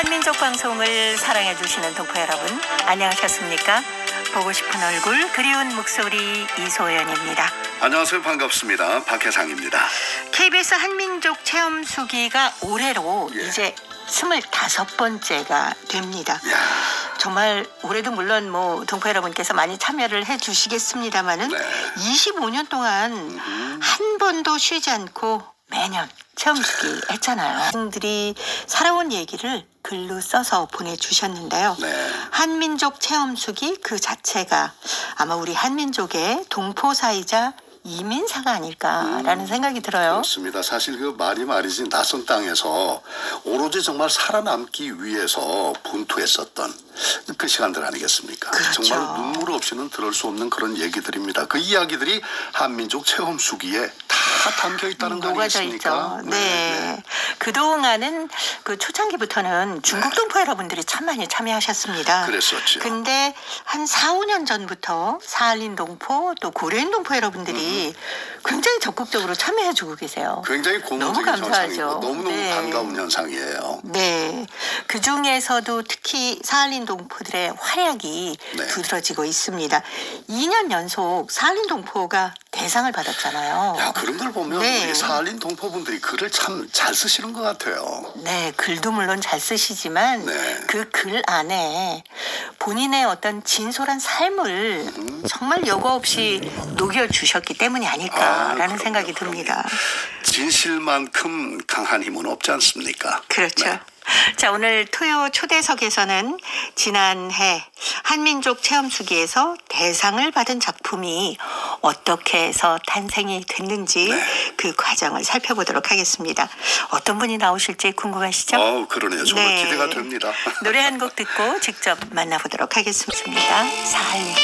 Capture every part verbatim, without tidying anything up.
한민족 방송을 사랑해주시는 동포 여러분, 안녕하셨습니까? 보고 싶은 얼굴, 그리운 목소리 이소연입니다. 안녕하세요. 반갑습니다. 박혜상입니다. 케이비에스 한민족 체험수기가 올해로 예. 이제 스물다섯 번째가 됩니다. 야. 정말 올해도 물론 뭐 동포 여러분께서 많이 참여를 해주시겠습니다마는 네. 이십오 년 동안 음. 한 번도 쉬지 않고 매년 체험수기 했잖아요. 분들이 살아온 얘기를 글로 써서 보내주셨는데요. 네. 한민족 체험수기 그 자체가 아마 우리 한민족의 동포사이자 이민사가 아닐까라는 음, 생각이 들어요. 그렇습니다. 사실 그 말이 말이지 낯선 땅에서 오로지 정말 살아남기 위해서 분투했었던 그 시간들 아니겠습니까? 그렇죠. 정말 눈물 없이는 들을 수 없는 그런 얘기들입니다. 그 이야기들이 한민족 체험수기에 다 담겨 있다는 거 녹아져 아니겠습니까? 있죠. 네. 네. 그동안은 그 초창기부터는 중국 네. 동포 여러분들이 참 많이 참여하셨습니다. 그랬었죠. 근데 한 사, 오 년 전부터 사할린 동포 또 고려인 동포 여러분들이 음. 굉장히 적극적으로 참여해주고 계세요. 굉장히 고무적인 너무 감사하죠. 현상이고 너무너무 네. 반가운 현상이에요. 네. 그 중에서도 특히 사할린 동포들의 활약이 네. 두드러지고 있습니다. 이 년 연속 사할린 동포가 대상을 받았잖아요. 야, 그런 걸 보면 네. 우리 사할린 동포분들이 글을 참 잘 쓰시는 것 같아요. 네, 글도 물론 잘 쓰시지만 네. 그 글 안에 본인의 어떤 진솔한 삶을 음. 정말 여과 없이 녹여주셨기 때문이 아닐까라는 아, 그럼요, 생각이 그럼요. 듭니다. 진실만큼 강한 힘은 없지 않습니까? 그렇죠. 네. 자, 오늘 토요 초대석에서는 지난해 한민족 체험수기에서 대상을 받은 작품이 어떻게 해서 탄생이 됐는지 네. 그 과정을 살펴보도록 하겠습니다. 어떤 분이 나오실지 궁금하시죠? 어, 그러네요. 정말 네. 기대가 됩니다. 노래 한 곡 듣고 직접 만나보도록 하겠습니다. 사할린.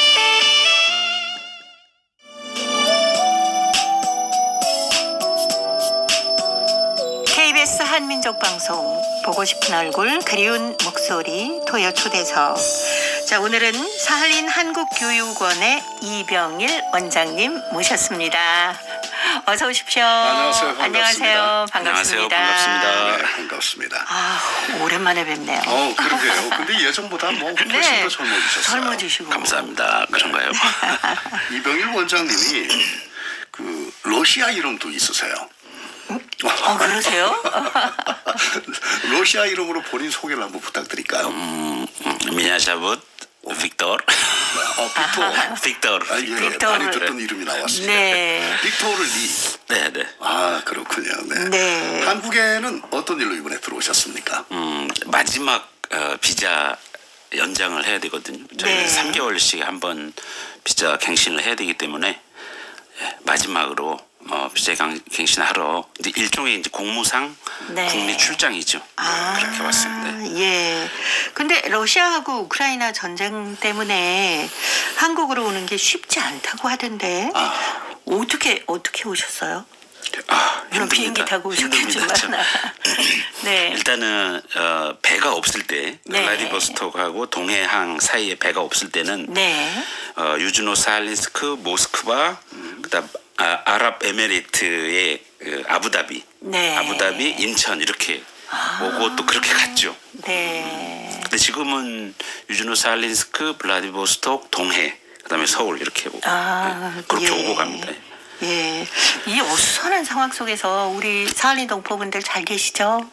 케이비에스 한민족 방송 보고 싶은 얼굴 그리운 목소리 토요 초대석. 자, 오늘은 사할린 한국교육원의 이병일 원장님 모셨습니다. 어서 오십시오. 안녕하세요. 반갑습니다. 안녕하세요. 반갑습니다. 안녕하세요. 반갑습니다. 네, 반갑습니다. 아, 오랜만에 뵙네요. 어, 그러게요. 근데 예전보다 뭐 훨씬 네. 더 젊어지셨어요. 젊어지시고. 감사합니다. 그런가요? 이병일 원장님이 그 러시아 이름도 있으세요. 어, 그러세요? 러시아 이름으로 본인 소개를 한번 부탁드릴까요? 음, меня зовут Виктор. 어, 빅토. 빅토르. 아, 예, 빅토르. 많이 듣던 이름이 나왔습니다. 네. 빅토르 리. 네, 네. 아, 그렇군요. 네. 네. 한국에는 어떤 일로 이번에 들어오셨습니까? 음, 마지막 어, 비자 연장을 해야 되거든요. 저희 네. 삼 개월씩 한 번 비자 갱신을 해야 되기 때문에 예, 마지막으로 어, 비자 강- 갱신하러 이제 일종의 이제 공무상 네. 국내 출장이죠. 네, 아, 그렇게 왔습니다. 예. 근데 러시아하고 우크라이나 전쟁 때문에 한국으로 오는 게 쉽지 않다고 하던데 아. 어떻게 어떻게 오셨어요? 아, 물론 비행기 타고 힘듭니다. 오셨겠지만. 네. 일단은 어, 배가 없을 때 네. 블라디보스톡하고 동해항 사이에 배가 없을 때는 네. 어, 유즈노 살린스크, 모스크바, 그다음 아, 아랍에미리트의 그 아부다비, 네. 아부다비, 인천 이렇게 오고 또 그렇게 갔죠. 네. 근데 지금은 유즈노 살린스크, 블라디보스톡, 동해, 그다음에 서울 이렇게 오고 아, 네, 그렇게 예. 오고 갑니다. 예. 이 어수선한 상황 속에서 우리 사할린 동포분들 잘 계시죠?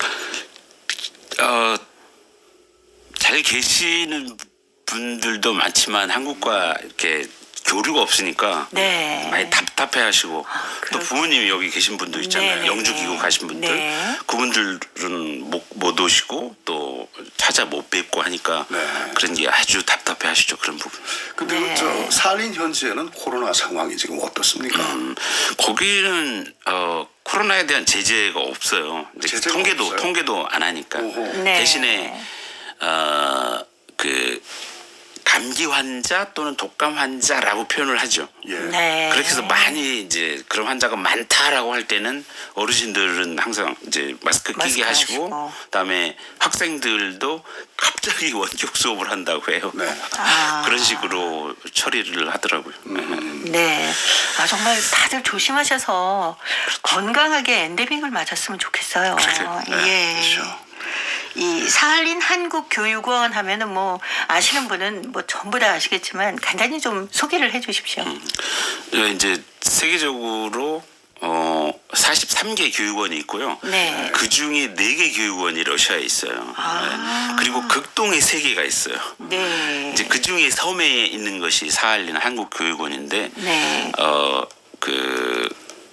어, 잘 계시는 분들도 많지만 한국과 이렇게 교류가 없으니까 네. 많이 답답해하시고 또 그렇구나. 부모님이 여기 계신 분도 있잖아요. 네네네. 영주 귀국 가신 분들 네. 그분들은 못, 못 오시고 또 찾아 못 뵙고 하니까 네. 그런 게 아주 답답해하시죠. 그런 부분. 근데 네. 저 살린 현지에는 코로나 상황이 지금 어떻습니까? 음, 거기는 어, 코로나에 대한 제재가 없어요. 이제 제재가 통계도 없어요? 통계도 안 하니까 오호. 네. 대신에 어, 그 감기 환자 또는 독감 환자라고 표현을 하죠. 예. 네. 그렇게 해서 많이 이제 그런 환자가 많다라고 할 때는 어르신들은 항상 이제 마스크 끼게 마스크 하시고, 하시고. 그다음에 학생들도 갑자기 원격 수업을 한다고 해요. 네. 아. 그런 식으로 처리를 하더라고요. 네. 아, 정말 다들 조심하셔서 건강하게 엔데믹을 맞았으면 좋겠어요. 그렇죠. 예. 그렇죠. 이 사할린 한국교육원 하면은 뭐 아시는 분은 뭐 전부 다 아시겠지만 간단히 좀 소개를 해주십시오. 음. 이제 세계적으로 어 사십삼 개 교육원이 있고요. 네. 그 중에 네 개 교육원이 러시아에 있어요. 아. 네. 그리고 극동에 세 개가 있어요. 네. 이제 그 중에 섬에 있는 것이 사할린 한국교육원인데, 네. 어 그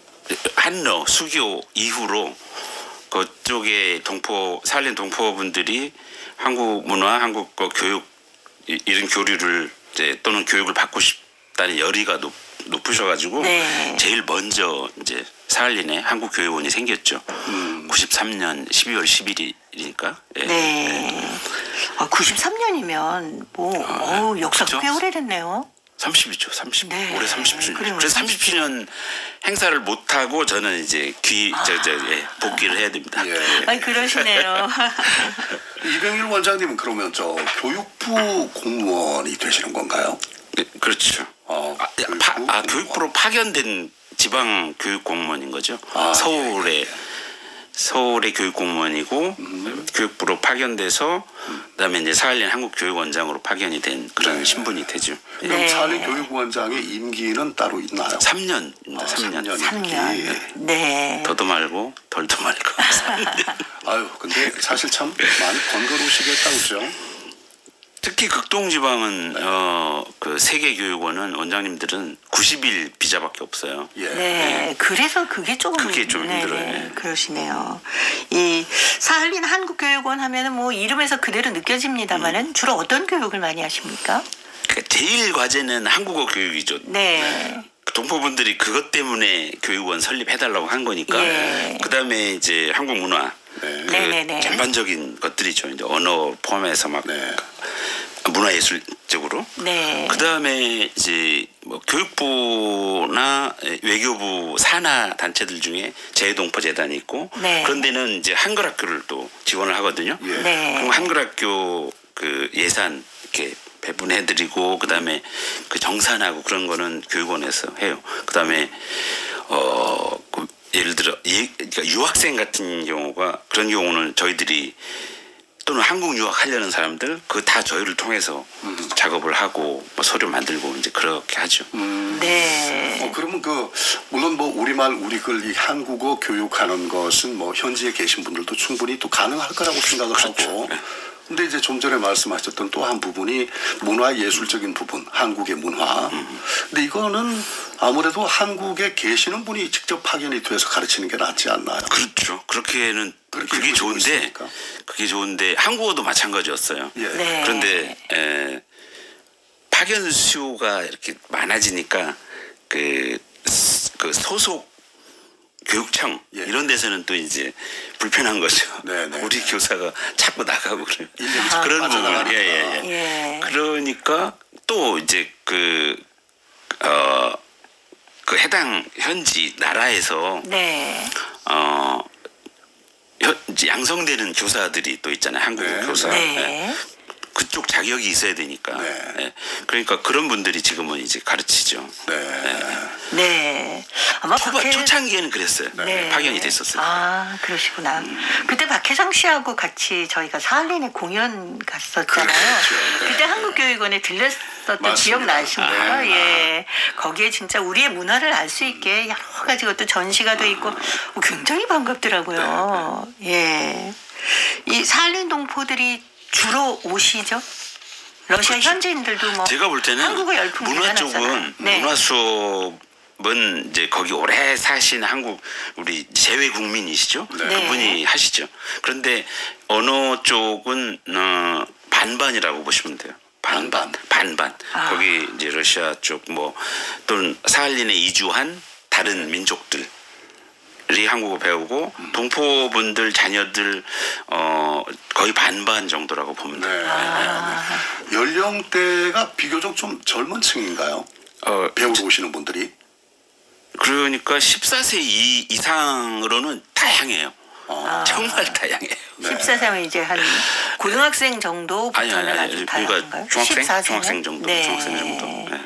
한러 수교 이후로 그쪽에 동포 사할린 동포분들이 한국 문화, 한국 거 교육 이- 이런 교류를 이제 또는 교육을 받고 싶다는 열의가 높, 높으셔가지고 네. 제일 먼저 이제 사할린에 한국교육원이 생겼죠. 음. 구십삼 년 십이월 십일일이니까. 예. 네. 아, 구십삼 년이면 뭐 어우, 역사가 그렇죠. 꽤 오래됐네요. 삼십이죠, 삼십. 네. 올해 삼십 주년. 그래요. 그래서 삼십 주년 행사를 못 하고 저는 이제 귀, 저, 저, 예, 복귀를 해야 됩니다. 예. 아니 그러시네요. 이병일 원장님은 그러면 저 교육부 공무원이 되시는 건가요? 네, 그렇죠. 어, 아, 교육부 파, 아, 공무원. 교육부로 파견된 지방 교육 공무원인 거죠. 아, 서울에 예, 예. 서울의 교육 공무원이고 음. 교육부로 파견돼서 그다음에 이제 사할린 한국교육원장으로 파견이 된 그런 네. 신분이 되죠. 예. 그럼 네. 사할린 교육원장의 임기는 따로 있나요? 삼 년입니다. 아, 삼 년. 삼 년. 삼 년. 예. 네. 더도 말고 덜도 말고. 삼 년. 아유, 근데 사실 참 많이 번거로우시겠다, 그죠? 특히 극동지방은 어, 그 세계교육원은 원장님들은 구십 일 비자밖에 없어요. 예. 네, 그래서 그게 조금 그게 좀 네, 힘들어요. 네, 네. 그러시네요. 이 사할린 한국교육원 하면은 뭐 이름에서 그대로 느껴집니다만은 음. 주로 어떤 교육을 많이 하십니까? 그러니까 제일 과제는 한국어 교육이죠. 네, 동포분들이 그것 때문에 교육원 설립해달라고 한 거니까. 예. 그다음에 이제 한국 문화, 네. 그 네네네. 전반적인 것들이죠. 이제 언어 포함해서 막 네. 문화예술적으로. 네, 그다음에 이제 뭐 교육부나 외교부 산하 단체들 중에 재동포 재단이 있고, 네. 그런 데는 이제 한글 학교를 또 지원을 하거든요. 예. 네. 그럼 한글 학교 그 예산 이렇게 배분해드리고, 그다음에 그 정산하고 그런 거는 교육원에서 해요. 그다음에 어 그 예를 들어 예, 그러니까 유학생 같은 경우가 그런 경우는 저희들이 또는 한국 유학 하려는 사람들 그 다 저희를 통해서 음. 작업을 하고 뭐 서류 만들고 이제 그렇게 하죠. 음. 네. 어, 그러면 그 물론 뭐 우리말 우리글 이 한국어 교육하는 것은 뭐 현지에 계신 분들도 충분히 또 가능할 거라고 생각을 하고. 네. 근데 이제 좀 전에 말씀하셨던 또 한 부분이 문화 예술적인 부분, 한국의 문화. 근데 이거는 아무래도 한국에 계시는 분이 직접 파견이 돼서 가르치는 게 낫지 않나요? 그렇죠. 그렇게는 그렇게 그게 보시고 좋은데 있습니까? 그게 좋은데 한국어도 마찬가지였어요. 예. 네. 그런데 에, 파견 수요가 이렇게 많아지니까 그, 스- 그 소속 교육청 예. 이런 데서는 또 이제 불편한 거죠. 네, 네, 우리 네. 교사가 자꾸 나가고 그래요. 인력이 아, 그런 부분. 빠져나가니까. 예, 예, 예. 예. 그러니까 또 이제 그, 어, 그 해당 현지 나라에서 네. 어, 현- 이제 양성되는 교사들이 또 있잖아요. 한국 네, 교사. 네. 예. 그쪽 자격이 있어야 되니까. 네. 예. 그러니까 그런 분들이 지금은 이제 가르치죠. 네. 네. 아마 초반, 박해- 초창기에는 그랬어요. 네. 파견이 됐었어요. 아, 그러시구나. 그때 박혜성 씨하고 같이 저희가 사할린에 공연 갔었잖아요. 그렇죠. 네. 그때 한국교육원에 들렸었던 맞습니다. 기억 나십니까? 네. 예. 거기에 진짜 우리의 문화를 알 수 있게 여러 가지 것도 전시가 돼 있고 어, 굉장히 반갑더라고요. 예. 이 사할린 동포들이 주로 오시죠? 러시아 그렇죠. 현지인들도 뭐 제가 볼 때는 한국어 열풍 문화 대단하잖아요. 쪽은 네. 문화 수업은 이제 거기 오래 사신 한국 우리 재외 국민이시죠. 네. 그분이 하시죠. 그런데 언어 쪽은 어, 반반이라고 보시면 돼요. 반반, 반반. 아. 거기 이제 러시아 쪽 뭐 또는 사할린에 이주한 다른 민족들. 이 한국어 배우고 음. 동포분들 자녀들 어 거의 반반 정도라고 보면 네. 돼요. 아. 연령대가 비교적 좀 젊은 층인가요? 어, 배우러 오시는 분들이? 그러니까 십사 세 이, 이상으로는 다양해요. 아. 정말 다양해요. 십사 세면 이제 한 고등학생 정도 아니 아니 아니 아주 그러니까 다양한가요? 중학생 십사 세면? 중학생 정도 네. 중학생 정도. 네.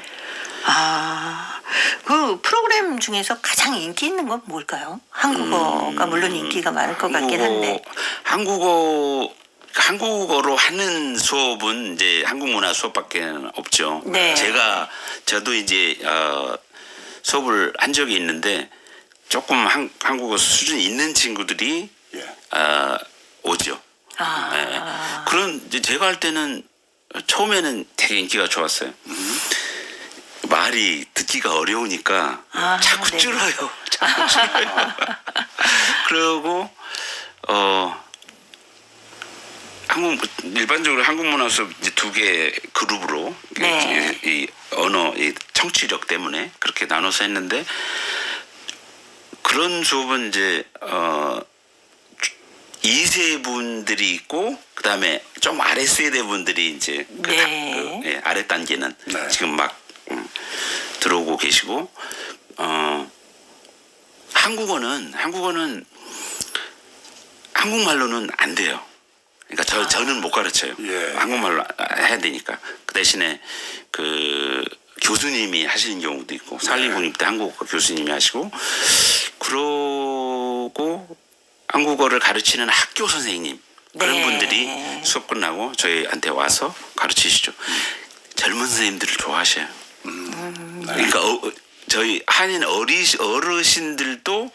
아, 그 프로그램 중에서 가장 인기 있는 건 뭘까요? 한국어가 물론 인기가 많을 것 같긴 한데. 한국어 한국어로 하는 수업은 이제 한국 문화 수업밖에 없죠. 네. 제가 저도 이제 어, 수업을 한 적이 있는데 조금 한, 한국어 수준이 있는 친구들이 예. 어, 오죠. 아. 네. 그런 이제 제가 할 때는 처음에는 되게 인기가 좋았어요. 말이 듣기가 어려우니까 아, 자꾸 네. 줄어요. 자꾸 줄어요. 그리고 어 한국 일반적으로 한국 문화 수업 이제 두 개 그룹으로 네. 이, 이 언어 이 청취력 때문에 그렇게 나눠서 했는데 그런 수업은 이제 어 이 세 분들이 있고 그다음에 좀 아래 세대 분들이 이제 그 네. 다- 그, 예, 아래 단계는 네. 지금 막 음, 들어오고 계시고 어 한국어는 한국어는 한국말로는 안 돼요. 그러니까 저 저는 못 가르쳐요. 예. 한국말로 해야 되니까 그 대신에 그 교수님이 하시는 경우도 있고 산림국립 때 한국어 교수님이 하시고 그러고 한국어를 가르치는 학교 선생님 그런 네. 분들이 수업 끝나고 저희한테 와서 가르치시죠. 젊은 선생님들을 좋아하셔요. 그러니까 어, 어, 저희 한인 어리 어르신들도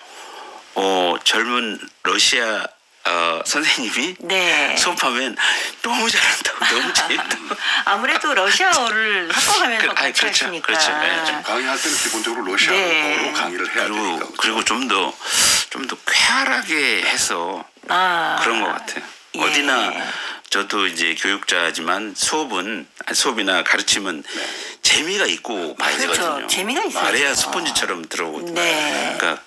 어, 젊은 러시아 어, 선생님이 네. 수업하면 너무 잘한다고 너무 재밌다고. 아무래도 러시아어를 합법하면서 그- 아니, 같이 그렇죠. 하시니까. 그렇죠. 네, 좀 강의할 때는 기본적으로 러시아어로 네. 강의를 해야 그리고 되니까. 그리고 좀 더 좀 더 쾌활하게 해서 아. 그런 것 같아요. 예. 어디나 저도 이제 교육자지만 수업은 아니, 수업이나 가르침은 재미가 있고 봐야 그렇죠. 되거든요. 재미가 있어야죠. 말해야 스펀지처럼 들어오거든요. 네. 그러니까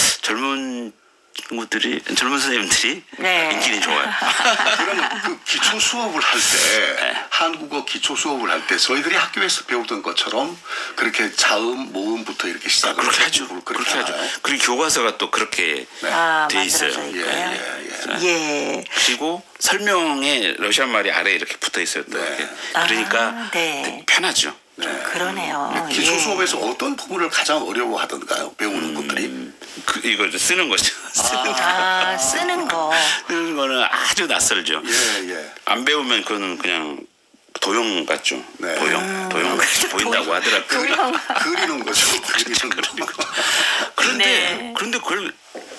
젊은 친구들이 젊은 선생님들이 네. 인기는 좋아요. 그러면 그 기초 수업을 할 때 한국어 기초 수업을 할 때 저희들이 학교에서 배우던 것처럼 그렇게 자음 모음부터 이렇게 시작을 그렇게 하죠. 하고 그렇게 하나요? 하죠. 그리고 교과서가 또 그렇게 아, 돼 있어요. 만들어져 예, 있고요. 예, 예. 예. 그리고 설명에 러시아 말이 아래에 이렇게 붙어 있어요. 또 네. 이렇게. 그러니까 아, 네. 되게 편하죠. 그러네요. 기초 예. 수업에서 어떤 부분을 가장 어려워하던가요? 배우는 분들이? 그 이거 쓰는 거죠. 쓰는 거. 아, 쓰는 거. 쓰는 거는 아주 낯설죠. 예, 예. 안 배우면 그거는 그냥 도용 같죠. 네. 도용, 도용 같이 보인다고 하더라고요. 도용. 그리는 거죠. 그렇죠, 그리는 그리는 거. 그런데 네. 그런데 그걸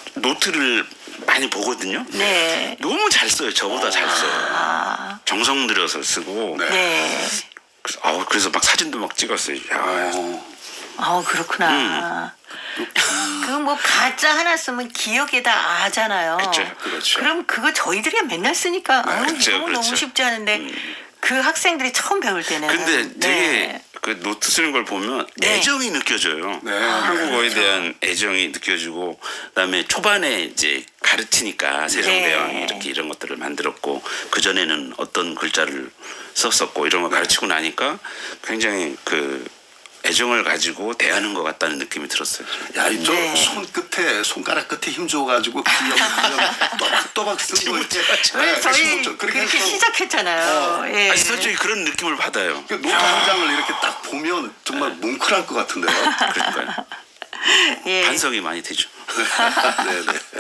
노트를 많이 보거든요. 네. 너무 잘 써요. 저보다 잘 써요. 아, 정성 들여서 쓰고. 네. 네. 그래서, 아우, 그래서 막 사진도 막 찍었어요. 야, 어, 아, 그렇구나. 음. 그 뭐 가짜 하나 쓰면 기억에다 아잖아요. 그렇죠, 그렇죠. 그럼 그거 저희들이 맨날 쓰니까 아유, 그렇죠, 이거 그렇죠. 너무 쉽지 않은데 그 학생들이 처음 배울 때는 근데 되게 네. 그 노트 쓰는 걸 보면 네. 애정이 느껴져요. 네. 한국어에 대한 애정이 느껴지고 그다음에 초반에 이제 가르치니까 세종대왕이 네. 이렇게 이런 것들을 만들었고 그 전에는 어떤 글자를 썼었고 이런 거 가르치고 나니까 굉장히 그 애정을 가지고 대하는 것 같다는 느낌이 들었어요. 야, 이저 네. 손끝에 손가락 끝에 힘 줘가지고 그냥 그냥 또박또박 쓴 거 이렇게. 왜 네, 저희 그렇게 그렇게 해서 시작했잖아요. 예. 아니 솔직히 그런 느낌을 받아요. 그 노트 한 장을 이렇게 딱 보면 정말 뭉클할 것 같은데요. 그러니까요. 예. 반성이 많이 되죠. 네, 네.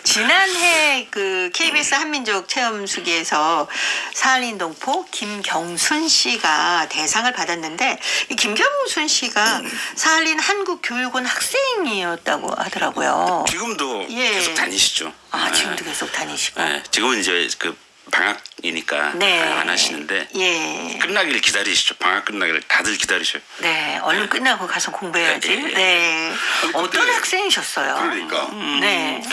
지난해 그 케이비에스 한민족 체험수기에서 사할린 동포 김경순 씨가 대상을 받았는데 이 김경순 씨가 사할린 한국교육원 학생이었다고 하더라고요. 지금도 예. 계속 다니시죠. 아, 네. 지금도 계속 다니시고. 네, 지금은 이제 그 방학이니까 네. 안 하시는데 예. 끝나기를 기다리시죠. 방학 끝나기를 다들 기다리셔요. 네, 얼른 끝나고 가서 공부해야지. 네, 네, 네. 네. 아니, 어떤 근데- 학생이셨어요? 그러니까 네.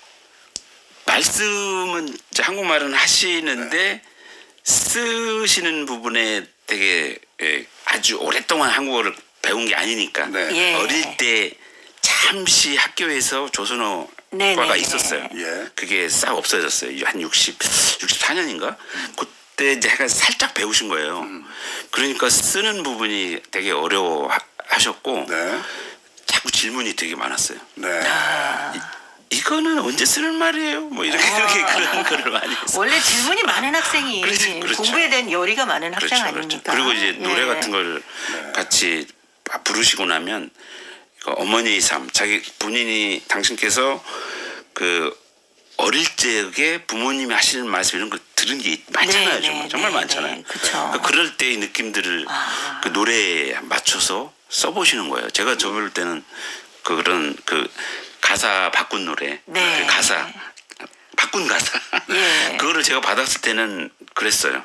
말씀은 이제 한국말은 하시는데 쓰시는 부분에 되게 예, 아주 오랫동안 한국어를 배운 게 아니니까 네. 예. 어릴 때 잠시 학교에서 조선어과가 네, 네, 네. 있었어요. 예. 그게 싹 없어졌어요. 한 육십, 육십사 년인가? 그때 이제 약간 살짝 배우신 거예요. 그러니까 쓰는 부분이 되게 어려워하셨고 네. 자꾸 질문이 되게 많았어요. 네. 이거는 언제 쓰는 말이에요? 뭐 이렇게 이렇게 그런 거를 많이 했어요. 원래 질문이 많은 학생이 그렇죠, 그렇죠. 공부에 대한 열의가 많은 학생 그렇죠, 아닙니까? 그렇죠. 그리고 이제 노래 예. 같은 걸 같이 부르시고 나면 그 어머니의 삶, 자기 본인이 당신께서 그 어릴 적에 부모님이 하시는 말씀 이런 거 들은 게 많잖아요. 네, 정말 네, 정말 네, 많잖아요. 네, 그쵸. 그러니까 그럴 때의 느낌들을 아. 그 노래에 맞춰서 써보시는 거예요. 제가 저럴 때는 그런 그 가사 바꾼 노래, 네. 그 가사 바꾼 가사 예. 그거를 제가 받았을 때는 그랬어요.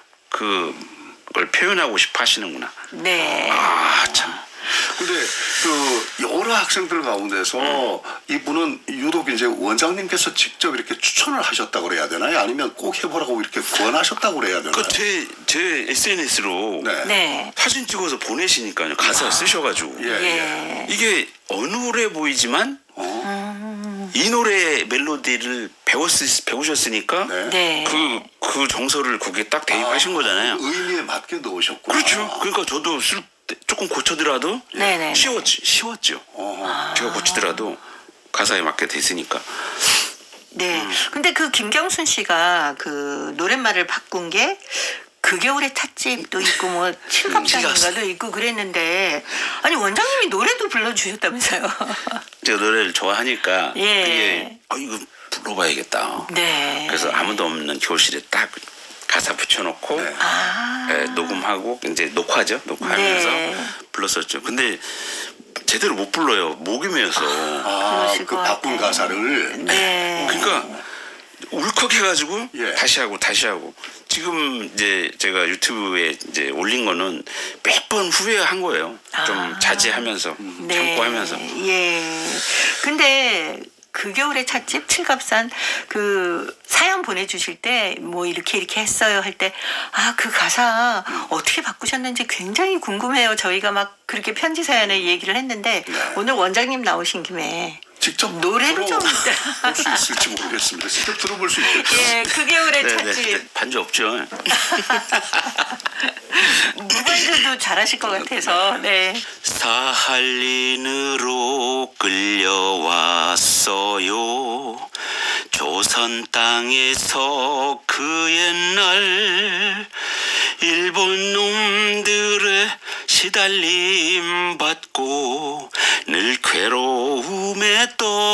그걸 표현하고 싶어 하시는구나. 네. 아 참. 근데 그 여러 학생들 가운데서 이분은 유독 이제 원장님께서 직접 이렇게 추천을 하셨다고 그래야 되나요? 아니면 꼭 해보라고 이렇게 권하셨다고 그래야 되나요? 그제 제 에스엔에스로 네. 네. 사진 찍어서 보내시니까요. 가사 쓰셔가지고 예, 예. 예. 이게 어느 노래 보이지만 어? 이 노래 멜로디를 배웠 배우셨으니까 네. 네. 그, 그 정서를 거기에 딱 대입하신 거잖아요. 의미에 맞게 넣으셨구나. 그렇죠. 그러니까 저도 쓸 때 조금 고쳐더라도 네네. 쉬웠지, 쉬웠죠. 어허. 제가 고치더라도 가사에 맞게 됐으니까. 네. 음. 근데 그 김경순 씨가 그 노랫말을 바꾼 게 그 겨울의 찻집도 있고 뭐 칠갑산인가도 있고 그랬는데 아니 원장님이 노래도 불러주셨다면서요? 제가 노래를 좋아하니까 예. 이게 아 이거 불러봐야겠다. 네. 그래서 아무도 없는 교실에 딱 가사 붙여놓고 네. 아. 예, 녹음하고 이제 녹화죠. 녹화하면서 네. 불렀었죠. 근데 제대로 못 불러요. 목이 메어서. 아, 그러실 그 것 바꾼 같아요. 가사를. 네. 그러니까 울컥해가지고 예. 다시 하고 다시 하고 지금 이제 제가 유튜브에 이제 올린 거는 몇 번 후회한 거예요. 좀 아. 자제하면서 네. 참고하면서. 예. 근데 그 겨울의 찻집 칠갑산 그 사연 보내주실 때 뭐 이렇게 이렇게 했어요 할 때 아 그 가사 어떻게 바꾸셨는지 굉장히 궁금해요. 저희가 막 그렇게 편지 사연에 얘기를 했는데 네. 오늘 원장님 나오신 김에 직접 노래를 좀 볼 수 있을지 모르겠습니다. 직접 들어볼 수 있겠죠. 예, 그 겨울의 네, 찻집 네. 반주 없죠. 무반주도 잘하실 것 같아서 네. 사할린으로 끌려왔어요. 조선 땅에서 그 옛날 일본 놈들의 시달림 받고 늘 괴로움에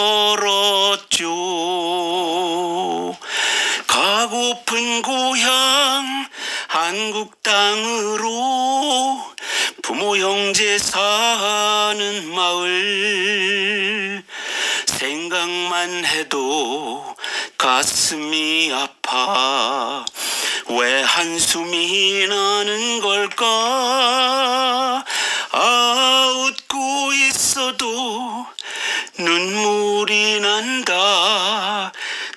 떨었죠. 가고픈 고향 한국 땅으로 부모 형제 사는 마을 생각만 해도 가슴이 아파 왜 한숨이 나는 걸까 아 웃고 있어도 눈물이 난다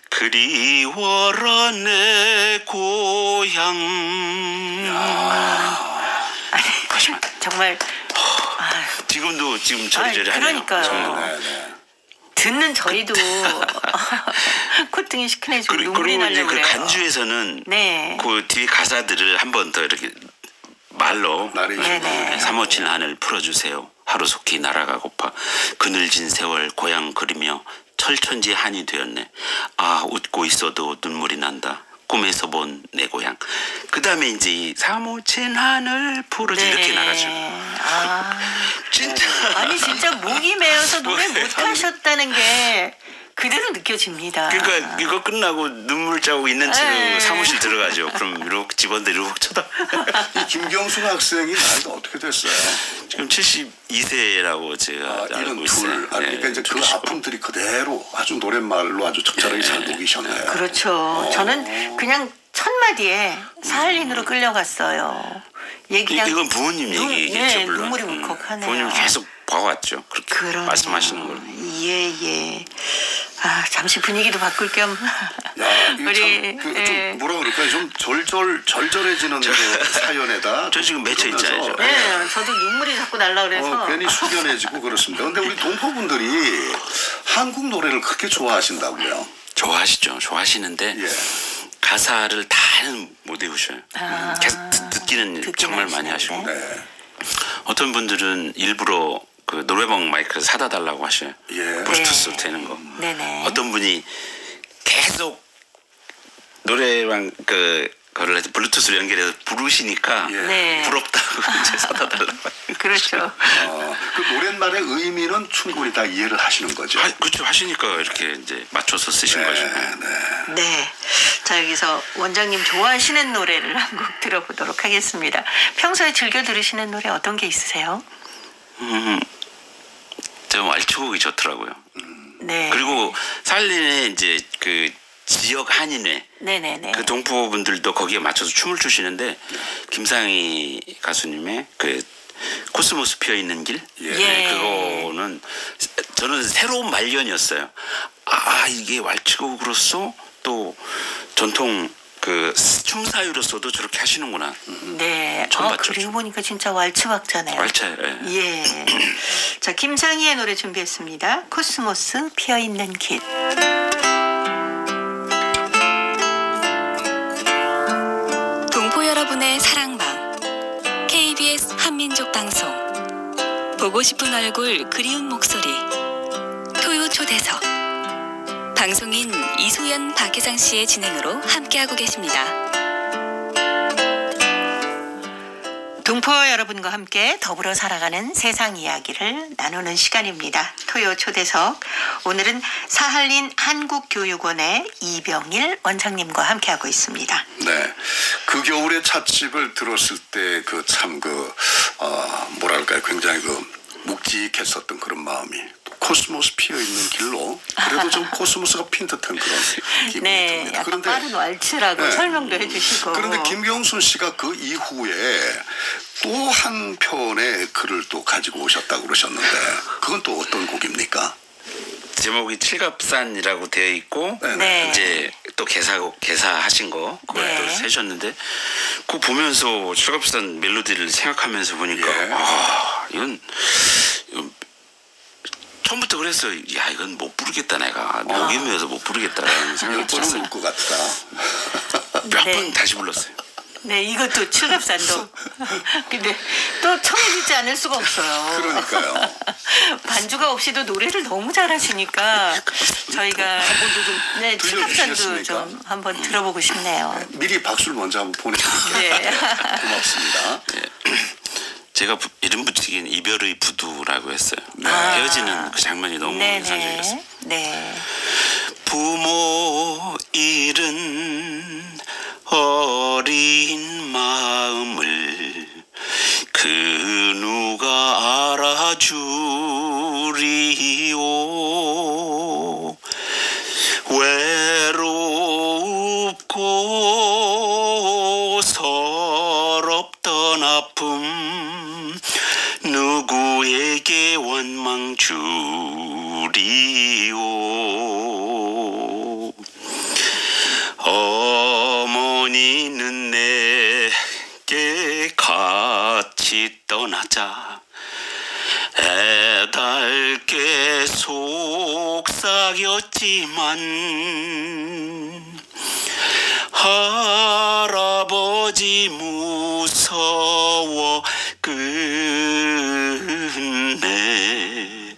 그리워라 내 고향. 아니, 정말 아, 지금도 지금 아이, 저리저리 하네요. 그러니까요. 정말. 네, 네. 듣는 저희도 콧등이 시큰해지고 그리고, 눈물이 그리고 이제 나려고 그 그래요. 간주에서는 네. 그 뒤에 가사들을 한 번 더 이렇게 말로 나레이션. 네네. 삼오칠 하늘 풀어주세요. 하루속히 날아가고파 그늘진 세월 고향 그리며 철천지 한이 되었네. 아 웃고 있어도 눈물이 난다. 꿈에서 본 내 고향. 그 다음에 이제 이 삼오칠 하늘 풀어주 네. 이렇게 나가죠. 아, 진짜. 아니 진짜 목이 메어서 노래 왜? 못하셨다는 게 그대로 느껴집니다. 그러니까 이거 끝나고 눈물 자국 있는 채로 네. 사무실 들어가죠. 그럼 이렇게 직원들이 이렇게 쳐다. 이 김경순 학생이 나이가 어떻게 됐어요? 지금 칠십이 세라고 제가 아, 알고 이런 있어요. 둘. 아, 그러니까 네, 이제 그 칠십오. 아픔들이 그대로 아주 노랫말로 아주 적절하게 잘 녹이셨네요. 그렇죠. 저는 그냥 첫 마디에 사할린으로 끌려갔어요. 얘기 이- 그냥 이건 부모님 눈- 얘기겠죠, 네, 물론. 눈물이 음, 울컥하네요. 부모님 계속 봐왔죠. 그렇게 그러네요. 말씀하시는 걸. 예, 예. 아, 잠시 분위기도 바꿀 겸. 야, 이거 우리, 참, 그, 예. 좀 뭐라 그럴까요? 좀 절절 절절해지는 그 사연에다. 저 지금 맺혀 그러면서, 있잖아요, 저. 네, 저도 눈물이 자꾸 날라 그래서. 어, 괜히 숙연해지고 그렇습니다. 근데 우리 동포분들이 한국 노래를 그렇게 좋아하신다고요? 좋아하시죠. 좋아하시는데 예. 가사를 다는 못 외우셔요. 아, 계속 듣, 듣기는 듣긴 정말 많이 하시고. 하시는데. 네. 어떤 분들은 일부러 그 노래방 마이크를 사다 달라고 하셔요. 예. 블루투스로 네. 되는 거. 네네. 어떤 분이 계속 노래방 그 거를 해서 블루투스로 연결해서 부르시니까 예. 네. 부럽다고 이제 사다 달라고. 그렇죠. 어, 그 노랫말의 의미는 충분히 다 이해를 하시는 거죠. 하, 그렇죠. 하시니까 이렇게 이제 맞춰서 쓰신 네, 거죠. 네. 네. 자, 여기서 원장님 좋아하시는 노래를 한 곡 들어보도록 하겠습니다. 평소에 즐겨 들으시는 노래 어떤 게 있으세요? 음, 저 왈츠곡이 좋더라고요. 네. 그리고 살린의 이제 그 지역 한인회 네네네. 그 동포분들도 거기에 맞춰서 춤을 추시는데 김상희 가수님의 그 코스모스 피어 있는 길, 예. 네, 그거는 저는 새로운 발견이었어요. 아 이게 왈츠곡으로서 또 전통 그 춤사위로서도 저렇게 하시는구나. 네. 처음 아, 봤죠. 그리고 보니까 진짜 왈츠 박자네요. 왈츠. 예. 예. 자, 김상희의 노래 준비했습니다. 코스모스 피어 있는 길. 동포 여러분의 사랑방 케이비에스 한민족 방송 보고 싶은 얼굴 그리운 목소리 토요 초대석 방송인 이소연 박혜상 씨의 진행으로 함께하고 계십니다. 동포 여러분과 함께 더불어 살아가는 세상 이야기를 나누는 시간입니다. 토요 초대석. 오늘은 사할린 한국교육원의 이병일 원장님과 함께하고 있습니다. 네. 그 겨울의 찻집을 들었을 때 그 참 그, 어, 뭐랄까요. 굉장히 그 묵직했었던 그런 마음이 또 코스모스 피어 있는 길로 그래도 좀 코스모스가 핀 듯한 그런 기분이 네, 듭니다. 약간 빠른 왈츠라고 네. 설명도 해주시고. 그런데 김경순 씨가 그 이후에 또 한 편의 글을 또 가지고 오셨다고 그러셨는데 그건 또 어떤 곡입니까? 제목이 칠갑산이라고 되어 있고 네. 네. 이제 또 개사곡 개사하신 거 그걸 네. 또 세셨는데 그거 보면서 칠갑산 멜로디를 생각하면서 보니까 예. 아 이건, 이건 처음부터 그랬어요. 야 이건 못 부르겠다 내가 목이 메어서 못 부르겠다라는 생각이 몇 번은 들었어요. 울 것 같다. 몇 네. 번 다시 불렀어요. 네, 이것도 칠갑산도. 근데 또 청해지지 않을 수가 없어요. 그러니까요. 반주가 없이도 노래를 너무 잘하시니까 저희가 네, 칠갑산도 들려주시겠습니까? 좀 한번 들어보고 싶네요. 미리 박수를 먼저 한번 보내드릴게요. 네. 고맙습니다. 제가 부- 이름 붙이기엔 이별의 부두라고 했어요. 아. 헤어지는 그 장면이 너무 인상적이었어요. 네네. 네. 부모 잃은 어린 마음을 그 누가 알아주리오 외롭고 서럽던 아픔 누구에게 원망 주리오 어머니는 내게 같이 떠나자 애달게 속삭였지만 할아버지 무서워 끝내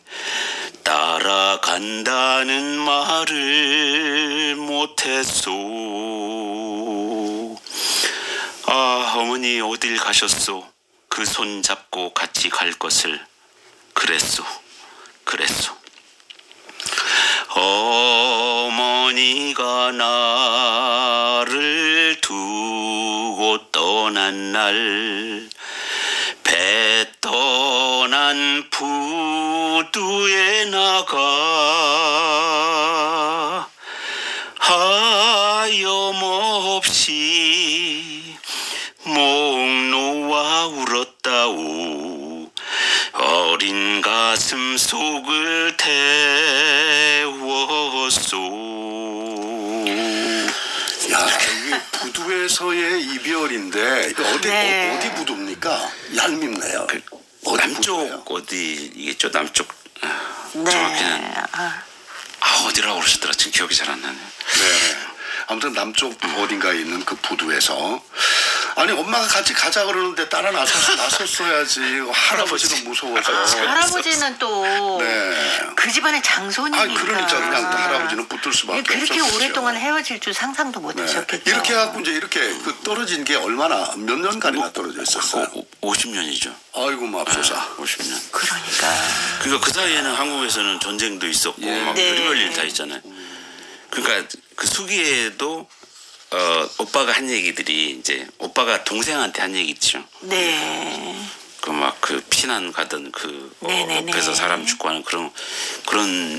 따라간다는 말을 못했소. 아 어머니 어딜 가셨소? 그 손 잡고 같이 갈 것을 그랬소 그랬소. 어머니가 나를 두고 떠난 날 배 떠난 부두에 나가 하염없이 목 놓아 울었다오. 어린 가슴 속을 태웠소. 야, 이게 부두에서의 이별인데 이거 어디 네. 어, 어디 부두입니까? 얄밉네요. 어디 남쪽 부두예요? 어디겠죠? 남쪽 아, 네. 정확히는 아, 아 어디라고 그러시더라. 지금 기억이 잘 안 나네요. 네. 아무튼 남쪽 어딘가에 있는 그 부두에서 아 아니 엄마가 같이 가자 그러는데 따라 나서서 나섰어야지. 할아버지는 무서워서. 할아버지는 또 그 네. 집안의 장손이니까. 아 그러니까 그냥 또 할아버지는 붙을 수밖에 예, 그렇게 없었죠. 오랫동안 헤어질 줄 상상도 못 네. 하셨겠죠. 이렇게 해갖고 이제 이렇게 그 떨어진 게 얼마나 몇 년간이나 떨어져 있었어요. 오십 년이죠. 아이고 맙소사. 오십 년. 그러니까. 그러니까 그 사이에는 한국에서는 전쟁도 있었고 예. 막 네. 별별 일 다 있잖아요. 그러니까 그 수기에도 어, 오빠가 한 얘기들이 이제 오빠가 동생한테 한 얘기 있죠. 네. 그 막 그 피난 가던 그 어, 네네네. 옆에서 사람 죽고 하는 그런 그런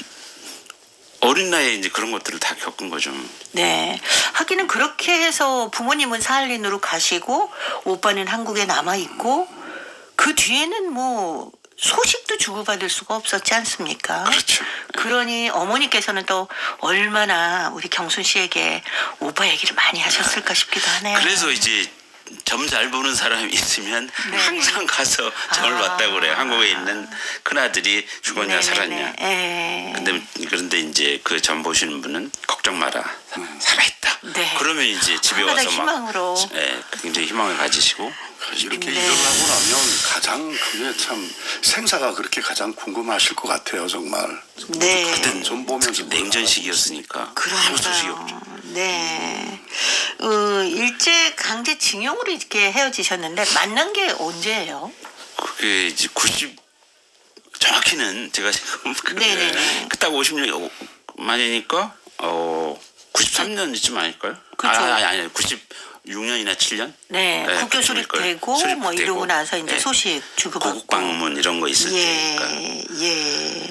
어린 나이에 이제 그런 것들을 다 겪은 거죠. 네. 하기는 그렇게 해서 부모님은 사할린으로 가시고 오빠는 한국에 남아 있고 그 뒤에는 뭐 소식도 주고받을 수가 없었지 않습니까? 그렇죠. 그러니 어머니께서는 또 얼마나 우리 경순 씨에게 오빠 얘기를 많이 하셨을까 싶기도 하네요. 그래서 이제 점 잘 보는 사람이 있으면 네. 항상 가서 점을 아. 봤다고 그래요. 한국에 있는 큰아들이 죽었냐 네네네. 살았냐. 예. 근데 그런데 이제 그 점 보시는 분은 걱정 마라 살아있다. 네. 그러면 이제 집에 하나가 와서 막 희망으로. 예, 굉장히 희망을 가지시고 이렇게 네. 일어나고 나면 가장 그게 참 생사가 그렇게 가장 궁금하실 것 같아요 정말. 네. 그때는 좀 보면서 특히 냉전식이었으니까 아무 소식이 없죠. 그러니까요. 네. 어, 일제 강제징용으로 이렇게 헤어지셨는데 만난 게 언제예요? 그게 이제 구십 정확히는 제가 지금 그, 네네네. 그딱 오십 년 만이니까 어 구십삼 년쯤 아닐까요? 그렇죠. 아, 아니 아니 구십육 년이나 칠 년? 네, 네, 국교 그쯤일 거예요. 수립되고 뭐 수립되고. 이러고 나서 이제 네. 소식 주고받고. 고국 방문 이런 거 있을 때니까. 예, 예.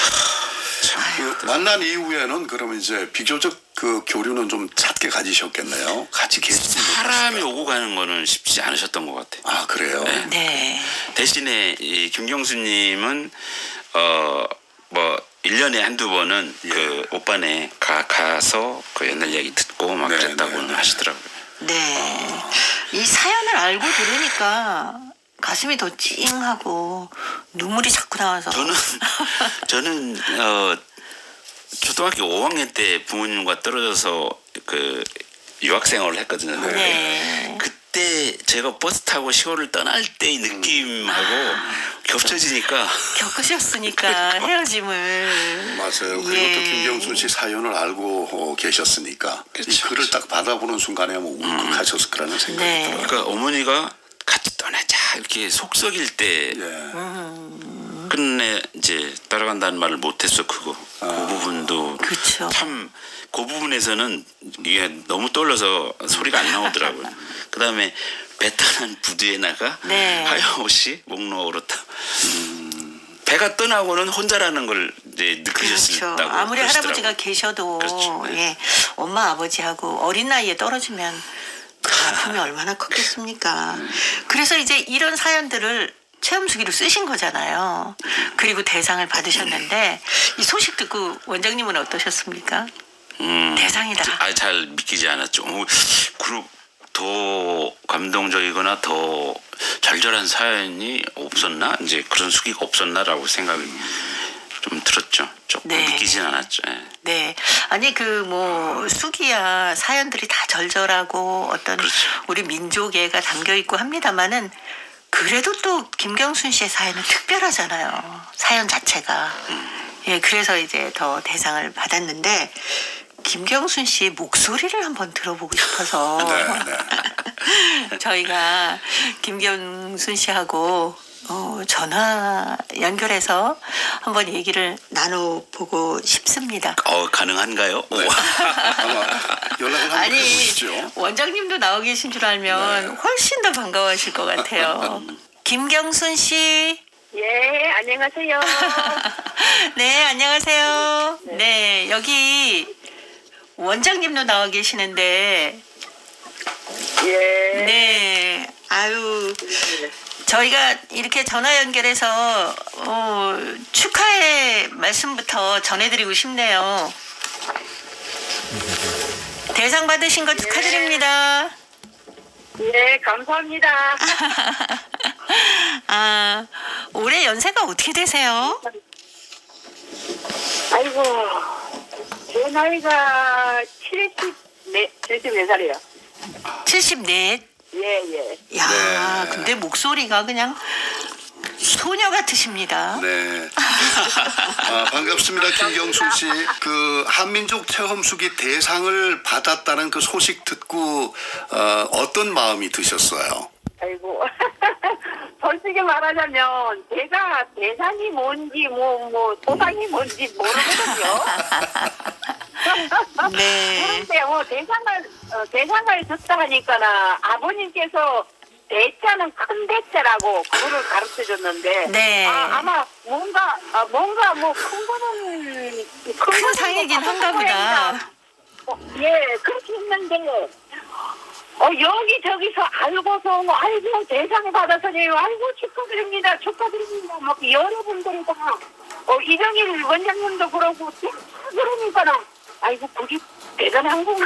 참. 그 만난 이후에는 그러면 이제 비교적 그 교류는 좀 잦게 가지셨겠네요. 같이 계시지 사람이 못하시죠? 오고 가는 거는 쉽지 않으셨던 것 같아요. 아 그래요. 네. 네. 대신에 이 김경수님은 어 뭐 일 년에 한두 번은 예. 그 오빠네 가 가서 그 옛날 얘기 듣고 막 네, 그랬다고는 네, 네. 하시더라고요. 네. 이 사연을 알고 들으니까 가슴이 더 찡하고 눈물이 자꾸 나와서. 저는 저는 어 초등학교 오 학년 때 부모님과 떨어져서 그 유학생활을 했거든요. 네. 그때 제가 버스 타고 시골을 떠날 때의 느낌하고 겹쳐지니까 겪으셨으니까 헤어짐을. 맞아요. 그리고 예. 또 김경순 씨 사연을 알고 어, 계셨으니까 이 그쵸, 글을 그쵸. 딱 받아보는 순간에 뭐 울컥하셨을 거라는 생각이 네. 들어요. 그러니까 어머니가 같이 떠나자 이렇게 속 썩일 때 예. 끝내 이제 따라간다는 말을 못했어 그거 그 부분도 그쵸. 참 그 부분에서는 이게 너무 떨려서 소리가 안 나오더라고요. 그다음에 배 타는 부두에 나가 네. 하염없이 목 놓으렀다. 배가 떠나고는 혼자라는 걸 이제 느끼셨다고 그렇죠. 아무리 그러시더라고요. 할아버지가 계셔도 그렇죠. 네. 예, 엄마 아버지하고 어린 나이에 떨어지면 그 아픔이 얼마나 컸겠습니까. 그래서 이제 이런 사연들을 체험수기로 쓰신 거잖아요. 그리고 대상을 받으셨는데 이 소식 듣고 원장님은 어떠셨습니까? 음, 대상이다. 아, 잘 믿기지 않았죠. 어, 그리고 더 감동적이거나 더 절절한 사연이 없었나? 이제 그런 수기가 없었나라고 생각이 좀 들었죠. 조금 네. 믿기진 않았죠. 예. 네. 아니 그 뭐 수기야 사연들이 다 절절하고 어떤 그렇죠. 우리 민족애가 담겨 있고 합니다만은 그래도 또 김경순 씨의 사연은 특별하잖아요. 사연 자체가. 예, 그래서 이제 더 대상을 받았는데 김경순 씨 목소리를 한번 들어보고 싶어서 네, 네. 저희가 김경순 씨하고 어, 전화 연결해서 한번 얘기를 나눠보고 싶습니다. 어, 가능한가요? 네. 아마 연락을 한번 아니 해보시죠. 원장님도 나와 계신 줄 알면 네. 훨씬 더 반가워하실 것 같아요. 김경순 씨. 예, 안녕하세요. 네, 안녕하세요. 네, 여기 원장님도 나와 계시는데, 예. 네, 아유, 저희가 이렇게 전화 연결해서 어, 축하의 말씀부터 전해드리고 싶네요. 대상 받으신 거 축하드립니다. 예, 감사합니다. 아, 올해 연세가 어떻게 되세요? 아이고, 제 나이가 칠십사, 칠십사 살이에요. 칠십사. 예, 예. 야, 네. 근데 목소리가 그냥 소녀 같으십니다. 네. 아, 반갑습니다. 김경순 씨. 그 한민족 체험수기 대상을 받았다는 그 소식 듣고 어, 어떤 마음이 드셨어요? 아이고. 솔직히 말하자면 제가 대상이 뭔지 뭐 뭐 도상이 뭔지 모르거든요. 네. 그런데 뭐 대상을 어, 대상을 듣다 하니까는 아버님께서 대자는 큰 대자라고 그거를 가르쳐 줬는데 네. 아, 아마 뭔가 아, 뭔가 뭐 큰 거는 큰, 큰 거는 상이긴 뭐 한가 보다. 어, 예, 그렇게 했는데 어, 여기저기서 알고서, 뭐, 아이고, 대상 받아서네요. 아이고, 축하드립니다. 축하드립니다. 막, 여러분들이 다, 어, 이정일 원장님도 그러고, 다 그러니까는, 아이고, 그게 대단한구나.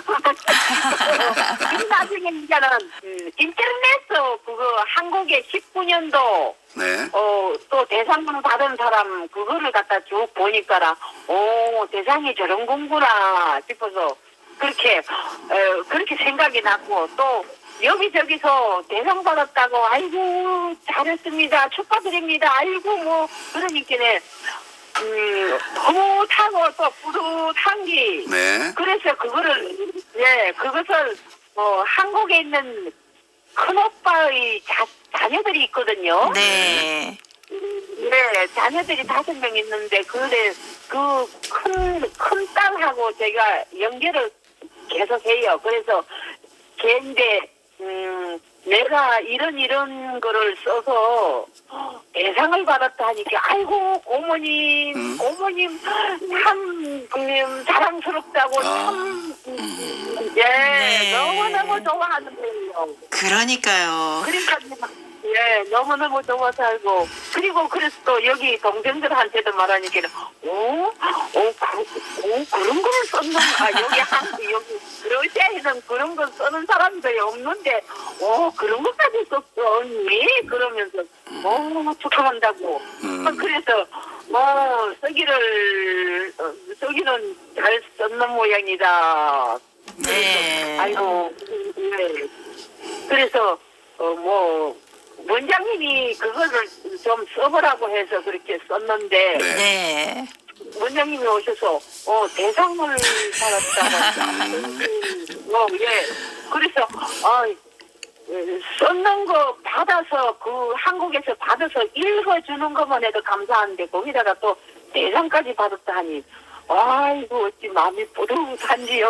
그 나중에 이제는, 음, 인터넷에서 그거 한국의 십구 년도, 네. 어, 또 대상을 받은 사람, 그거를 갖다 쭉 보니까는, 오, 대상이 저런 건구나 싶어서, 그렇게 어, 그렇게 생각이 났고 또 여기저기서 대상 받았다고 아이고 잘했습니다 축하드립니다 아이고 뭐 그러니까는 음 흐뭇하고 또 뿌듯한 게 네. 그래서 그거를 예 그것을 어 한국에 있는 큰 오빠의 자, 자녀들이 있거든요. 네. 네, 자녀들이 다섯 명 있는데, 그래, 그, 큰, 큰 딸하고 제가 연결을 계속 해요. 그래서, 걔인데, 음, 내가 이런, 이런 거를 써서 대상을 받았다 하니까, 아이고, 어머님, 음. 어머님, 참, 음, 자랑스럽다고, 아. 참, 음, 예, 네. 너무너무 좋아하는 거예요. 그러니까요. 그러니까 예 너무너무 좋아서 알고 그리고 그래서 또 여기 동생들한테도 말하니까 오, 오, 그, 오 그런 걸 썼는가 여기 한 여기 러시아에는 그런 걸 쓰는 사람들이 없는데 오 그런 것까지 썼어 언니 그러면서 오 축하한다고 음. 그래서 뭐 쓰기를 어, 쓰기는 잘 썼는 모양이다. 네. 아이고 네. 그래서 어 뭐 원장님이 그거를 좀 써보라고 해서 그렇게 썼는데 네. 네. 원장님이 오셔서 어 대상을 받았다고 뭐예 그래서 아 썼는 거 받아서 그 한국에서 받아서 읽어주는 것만 해도 감사한데 거기다가 또 대상까지 받았다 하니 아이고 어찌 마음이 뿌듯한지요.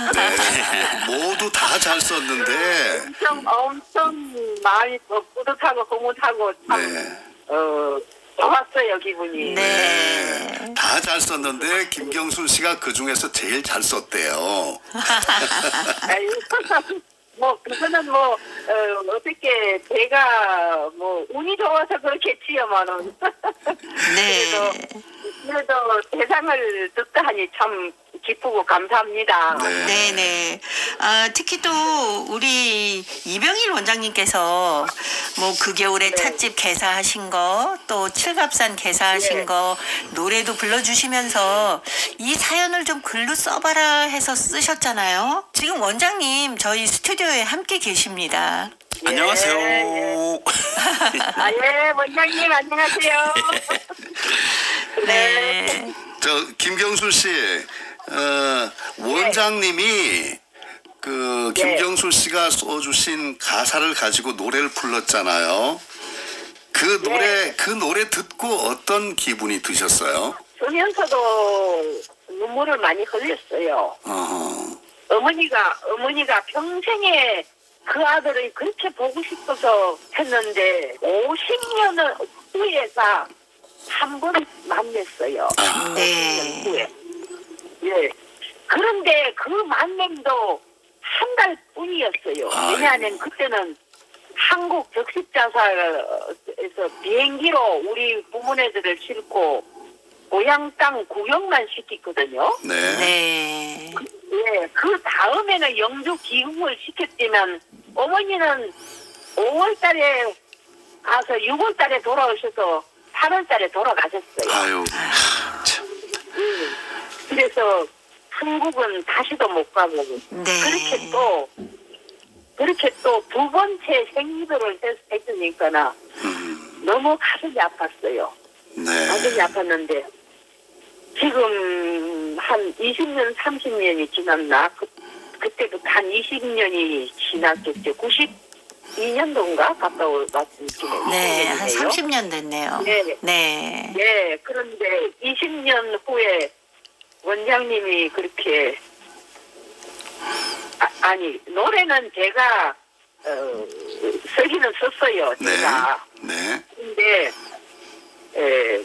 네. 모두 다 잘 썼는데. 엄청 엄청 마음이 뿌듯하고 고무하고 참 네. 어, 좋았어요 기분이. 네. 다 잘 썼는데 김경순 씨가 그 중에서 제일 잘 썼대요. 아이고, 뭐 그거는 뭐 어, 어떻게 제가 뭐 운이 좋아서 그렇겠지요만은. 네. 그래도 그래도 대상을 듣다 하니 참 기쁘고 감사합니다. 네. 네네. 아, 특히 또 우리 이병일 원장님께서 뭐 그 겨울에 네. 찻집 개사하신 거, 또 칠갑산 개사하신 네. 거, 노래도 불러주시면서 이 사연을 좀 글로 써봐라 해서 쓰셨잖아요. 지금 원장님 저희 스튜디오에 함께 계십니다. 예, 안녕하세요. 예. 아, 예, 원장님 안녕하세요. 네. 저 김경순 씨, 어, 원장님이 그 네. 김경순 씨가 써주신 가사를 가지고 노래를 불렀잖아요. 그 노래 네. 그 노래 듣고 어떤 기분이 드셨어요? 쓰면서도 눈물을 많이 흘렸어요. 어, 어머니가 어머니가 평생에 그 아들을 그렇게 보고 싶어서 했는데 오십 년을 후에가 한 번 만났어요. 네. 후에. 예. 그런데 그 만남도 한 달뿐이었어요. 아이고. 왜냐하면 그때는 한국 적십자사에서 비행기로 우리 부모네들을 싣고 고향 땅 구경만 시켰거든요. 네. 네. 예, 그 다음에는 영주 귀국을 시켰지만 어머니는 오월 달에 가서 유월 달에 돌아오셔서 팔월 달에 돌아가셨어요. 아유, 참. 음, 그래서 한국은 다시도 못 가고 네. 그렇게 또 그렇게 또 두 번째 생리도를 했- 했으니까나 음, 너무 가슴이 아팠어요. 네. 가슴이 아팠는데 지금 한 이십 년, 삼십 년이 지났나? 그, 그때부터 한 이십 년이 지났겠죠. 구십이 년도인가? 가까워 맞습니다. 네, 한 삼십 년 됐네요. 네. 네. 네, 그런데 이십 년 후에 원장님이 그렇게 아, 아니 노래는 제가 어, 쓰기는 썼어요. 네. 제가. 네. 근데 에,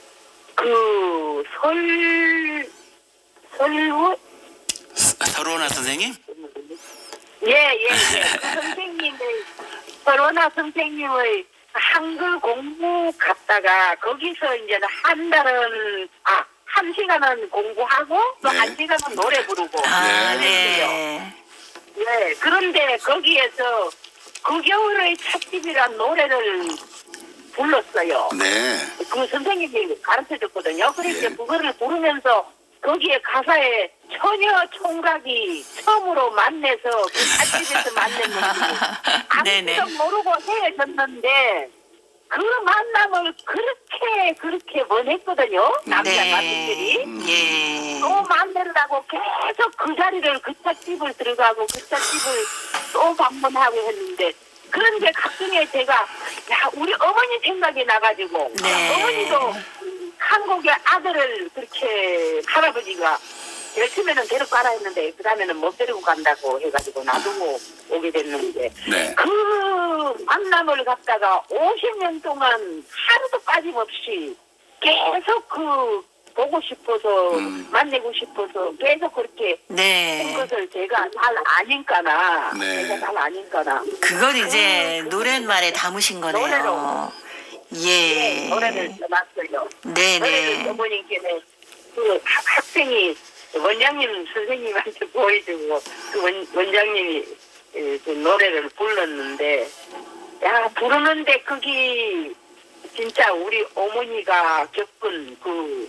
그 설, 설후? 서로나 선생님? 예, 예, 예. 그 선생님의, 서로나 선생님의 한글 공부 갔다가 거기서 이제는 한 달은, 아, 한 시간은 공부하고 또 네. 한 시간은 노래 부르고. 아, 네. 네. 예, 그런데 거기에서 그 겨울의 찻집이란 노래를 불렀어요. 네. 그 선생님이 가르쳐 줬거든요. 그래서 예. 그거를 부르면서 거기에 가사에 처녀 총각이 처음으로 만나서 그 찻집에서 만났는지 네네. 아무도 모르고 헤어졌는데 그 만남을 그렇게 그렇게 원했거든요. 남자 네. 가족들이. 예. 또 만나려고 계속 그 자리를 그 찻집을 들어가고 그 찻집을 또 방문하고 했는데 그런데 가끔에 제가 야 우리 어머니 생각이 나가지고 네. 어머니도 한국의 아들을 그렇게 할아버지가 열심히는 데리고 가라 했는데 그 다음에는 못 데리고 간다고 해가지고 놔두고 오게 됐는데 네. 그 만남을 갖다가 오십 년 동안 하루도 빠짐없이 계속 그 보고 싶어서 음. 만나고 싶어서 계속 그렇게 한 네. 것을 제가 잘 아니까나 네. 제가 잘 아니까나 그걸 이제 노랫말에 담으신 거네요. 노래로. 예. 노래를 써놨어요. 네네. 노래를 써보니까 그 학- 학생이 원장님 선생님한테 보여주고 그 원, 원장님이 에, 그 노래를 불렀는데 야 부르는데 그게 진짜 우리 어머니가 겪은 그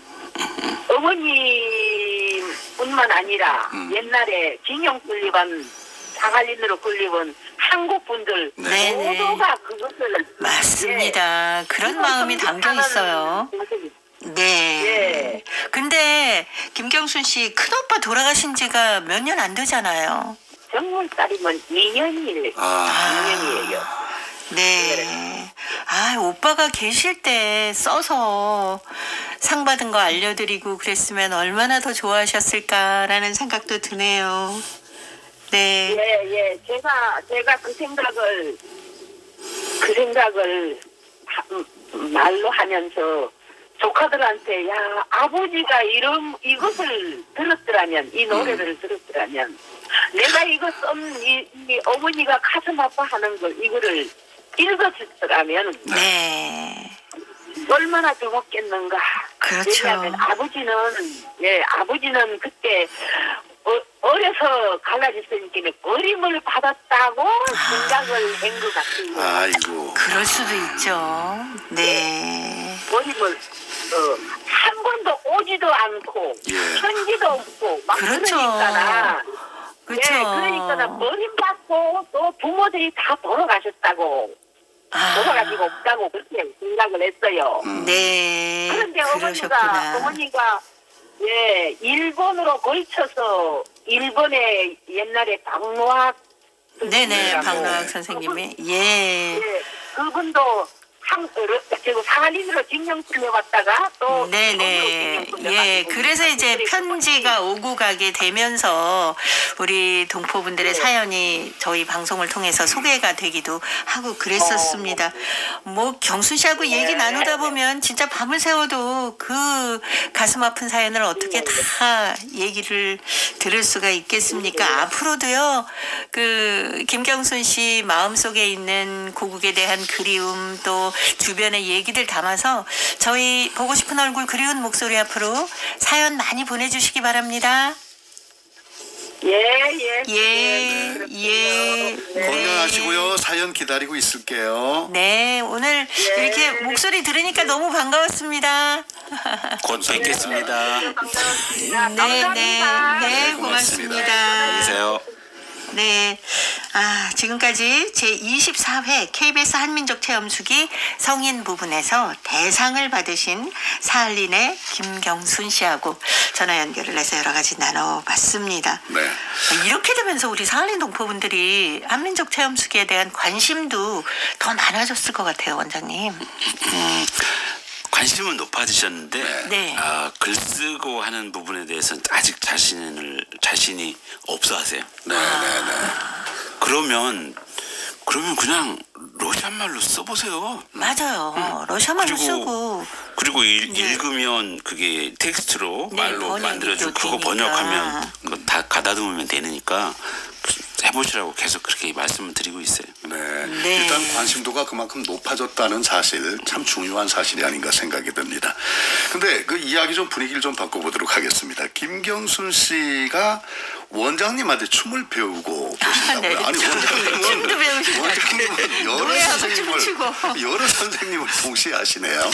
어머니뿐만 아니라 음. 옛날에 징용 끌리반 자갈린으로 끌리본 한국 분들 네네. 모두가 그것을 맞습니다. 예, 그런 그것을 마음이 담겨 하는 있어요. 모습이 네. 예. 근데 김경순 씨 큰오빠 돌아가신 지가 몇 년 안 되잖아요. 정월달이면 이 년이에요. 아. 이 년이에요. 네. 아, 오빠가 계실 때 써서 상 받은 거 알려드리고 그랬으면 얼마나 더 좋아하셨을까라는 생각도 드네요. 네. 예, 예. 제가, 제가 그 생각을, 그 생각을 하- 음, 말로 하면서 조카들한테, 야, 아버지가 이런, 이것을 들었더라면, 이 노래를 들었더라면, 내가 이거 쓴, 이, 이 어머니가 가슴 아파하는 걸, 이거를 읽었더라면, 네. 얼마나 좋았겠는가. 그렇죠. 왜냐하면 아버지는, 예, 아버지는 그때, 어, 어려서 갈라졌으니까 어림을 받았다고 생각을 한 것 같아요. 아이고. 그럴 수도 있죠. 네. 어림을, 어, 한 번도 오지도 않고, 예. 편지도 없고, 막 그렇죠. 그러니까나. 그렇죠. 예, 그러니까 버림받고 또 부모들이 다 돌아가셨다고, 아, 돌아가시고 없다고 그렇게 생각을 했어요. 네. 그런데 어머니가, 그러셨구나. 어머니가, 예, 일본으로 걸쳐서, 일본의 옛날에 박노학. 네네. 선생님이라고. 박노학 선생님이. 예. 예, 그분도 한, 그리고 사할린으로 징령 풀려갔다가 또. 네네. 일본으로 징령 예. 풀려가지고 그래서 이제 그분들이 편지가 오고 가게 되면서 우리 동포분들의 네. 사연이 저희 방송을 통해서 소개가 되기도 하고 그랬었습니다. 뭐 경순 씨하고 얘기 네. 나누다 보면 진짜 밤을 새워도 그 가슴 아픈 사연을 어떻게 다 얘기를 들을 수가 있겠습니까? 앞으로도요. 그 김경순 씨 마음속에 있는 고국에 대한 그리움 또 주변의 얘기들 담아서 저희 보고 싶은 얼굴 그리운 목소리 앞으로 사연 많이 보내주시기 바랍니다. 예, 예. 예, 예. 건강하시고요. 사연 기다리고 있을게요. 네, 오늘 이렇게 목소리 들으니까 너무 반가웠습니다. 곧 뵙겠습니다. 반갑습니다. 네, 네, 감사합니다. 네, 고맙습니다. 고맙습니다. 안녕히 계세요. 네. 아, 지금까지 제이십사 회 케이비에스 한민족 체험수기 성인 부분에서 대상을 받으신 사할린의 김경순 씨하고 전화 연결을 해서 여러 가지 나눠봤습니다. 네. 이렇게 되면서 우리 사할린 동포분들이 한민족 체험수기에 대한 관심도 더 많아졌을 것 같아요, 원장님. 음, 관심은 높아지셨는데 네. 아, 글 쓰고 하는 부분에 대해서는 아직 자신을 자신이 없어하세요. 네, 네, 네. 그러면 그러면 그냥 러시안 말로 써보세요. 맞아요. 러시아말로 그리고 쓰고. 그리고 읽, 네. 읽으면 그게 텍스트로 네, 말로 번역이 만들어주고 또 그거 되니까. 번역하면 그거 다 가다듬으면 되니까 해보시라고 계속 그렇게 말씀을 드리고 있어요. 네. 네. 일단 관심도가 그만큼 높아졌다는 사실 참 중요한 사실이 아닌가 생각이 듭니다. 근데 그 이야기 좀 분위기를 좀 바꿔보도록 하겠습니다. 김경순 씨가 원장님한테 춤을 배우고 계신다고요? 네. 아니 원장님은 춤도 배우시고 원장님은 여러 노래하고 선생님을 춤추고. 여러 선생님을 동시에 하시네요.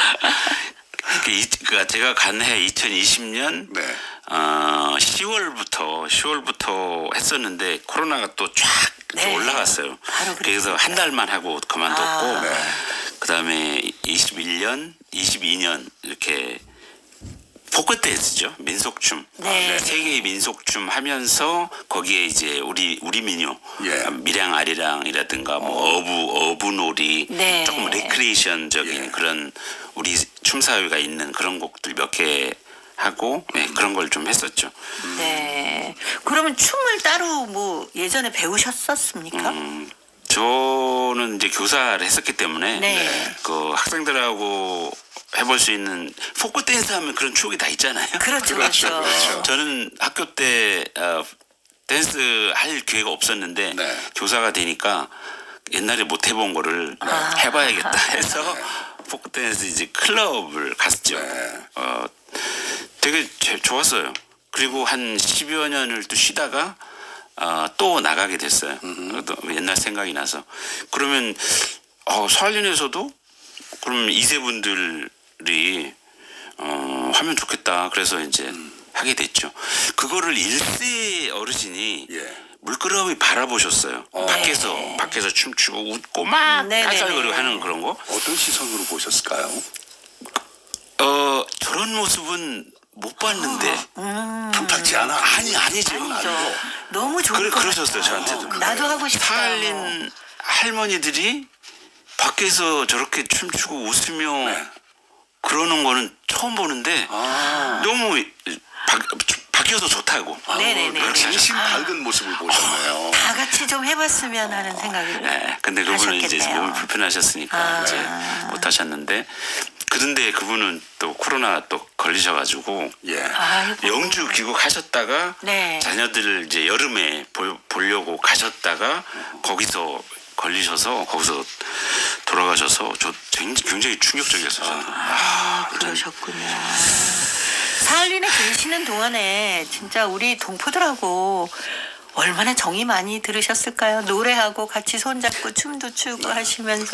그 이- 그러니까 제가 간 해 이천이십 년 네. 어, 시월부터 시월부터 했었는데 코로나가 또 쫙 네. 올라갔어요. 바로 그래서 한 달만 하고 그만뒀고 아. 네. 그다음에 이십일 년, 이십이 년 이렇게 포크 댄스죠. 민속춤. 네. 세계의 민속춤 하면서 거기에 이제 우리 우리 민요 예. 밀양 아리랑이라든가 뭐 어부 어부놀이 네. 조금 레크레이션적인 예. 그런 우리 춤 사위가 있는 그런 곡들 몇 개 하고 네, 그런 걸 좀 했었죠. 네. 그러면 춤을 따로 뭐 예전에 배우셨었습니까? 음, 저는 이제 교사를 했었기 때문에 네. 그 학생들하고 해볼 수 있는 포크 댄스 하면 그런 추억이 다 있잖아요. 그렇죠, 그렇죠, 그렇죠. 그렇죠. 저는 학교 때 어, 댄스 할 기회가 없었는데 네. 교사가 되니까 옛날에 못 해본 거를 해봐야겠다 해서 포크 댄스 이제 클럽을 갔죠. 네. 어, 되게 제- 좋았어요. 그리고 한 십여 년을 또 쉬다가 어, 또 나가게 됐어요. 또 옛날 생각이 나서. 그러면 어, 사할린에서도 그럼 이 세분들이 어, 하면 좋겠다. 그래서 이제 하게 됐죠. 그거를 일세 어르신이 예. 물끄러미 바라보셨어요. 밖에서 밖에서 춤추고 웃고 막 네, 네, 깔깔거리고 네. 하는 그런 거. 어떤 시선으로 보셨을까요? 어 저런 모습은 못 봤는데 탐탁지 않아? 아니 아니죠. 아니죠. 너무 좋은 그래 것 그러셨어요 같아요. 저한테도. 나도 하고 싶다. 사할린 할머니들이 밖에서 저렇게 춤추고 웃으며 네. 그러는 거는 처음 보는데 아. 너무 바, 바뀌어서 좋다고. 네네네. 그렇게 진심 하셨어요. 밝은 모습을 보셨네요. 다 같이 좀 해봤으면 하는 생각을 네, 근데 그분은 이제 하셨겠네요. 몸이 불편하셨으니까 아. 이제 못 하셨는데 그런데 그분은 또 코로나 또 걸리셔가지고 예. 아이고. 영주 귀국하셨다가 네. 자녀들을 이제 여름에 보, 보려고 가셨다가 거기서 걸리셔서 거기서 돌아가셔서 저 굉장히, 굉장히 충격적이었어요. 저는. 아, 그러셨군요. 사할린에 계시는 동안에 진짜 우리 동포들하고 얼마나 정이 많이 들으셨을까요? 노래하고 같이 손잡고 춤도 추고 하시면서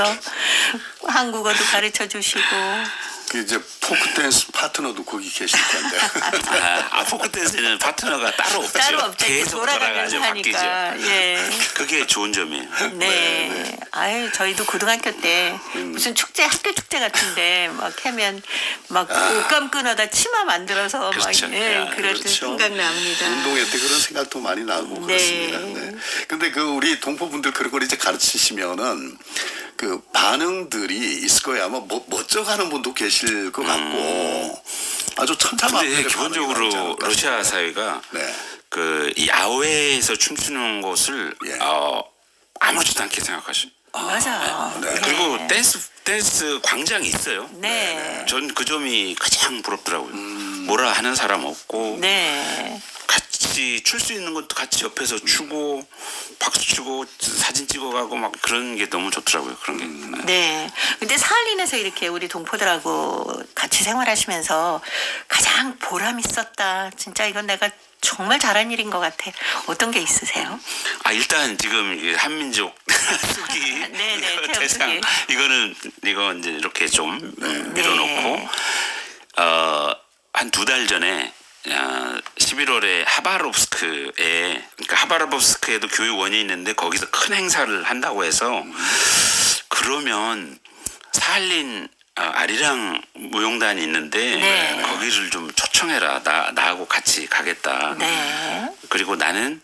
한국어도 가르쳐 주시고. 그 이제 포크 댄스 파트너도 거기 계실 텐데. 아, 아, 포크 댄스는 파트너가 따로 없죠. 따로 없죠. 이렇게 계속 돌아가면서 돌아가죠. 바뀌죠. 하니까. 예. 그게 좋은 점이에요. 네. 아유, 저희도 고등학교 때 무슨 축제, 학교 축제 같은데 막 하면 막 옷감 끊어다 치마 만들어서 그렇죠. 막, 예, 야, 그럴 때 그렇죠. 생각납니다. 운동회 때 그런 생각도 많이 나고 네. 그렇습니다. 네. 근데 그 우리 동포분들 그런 걸 이제 가르치시면은 그 반응들이 있을 거예요. 아마 뭐, 멋져가는 분도 계실 것 같고 아주 근데 천차만별의 기본적으로 반응이 나오지 않을까 러시아 싶어요. 사회가 네. 그 이 야외에서 춤추는 것을 예. 어, 아무렇지도 않게 생각하시죠. 맞아요. 네. 그리고 댄스 댄스 광장이 있어요. 네. 전 그 점이 가장 부럽더라고요. 음. 뭐라 하는 사람 없고 네. 같이 출 수 있는 것도 같이 옆에서 추고 박수 치고 사진 찍어가고 막 그런 게 너무 좋더라고요. 그런 게. 네. 근데 사할린에서 이렇게 우리 동포들하고 같이 생활하시면서 가장 보람 있었다. 진짜 이건 내가 정말 잘한 일인 것 같아. 어떤 게 있으세요? 아 일단 지금 이게 한민족 수기 네, 네, 이거 체험 대상 수기. 이거는 이거 이제 이렇게 좀 음, 네. 밀어놓고 어, 한 두 달 전에 십일월에 하바롭스크에 그러니까 하바롭스크에도 교육원이 있는데 거기서 큰 행사를 한다고 해서 그러면 사할린 아, 아리랑 무용단이 있는데 네. 거기를 좀 초청해라. 나 나하고 같이 가겠다. 네. 그리고 나는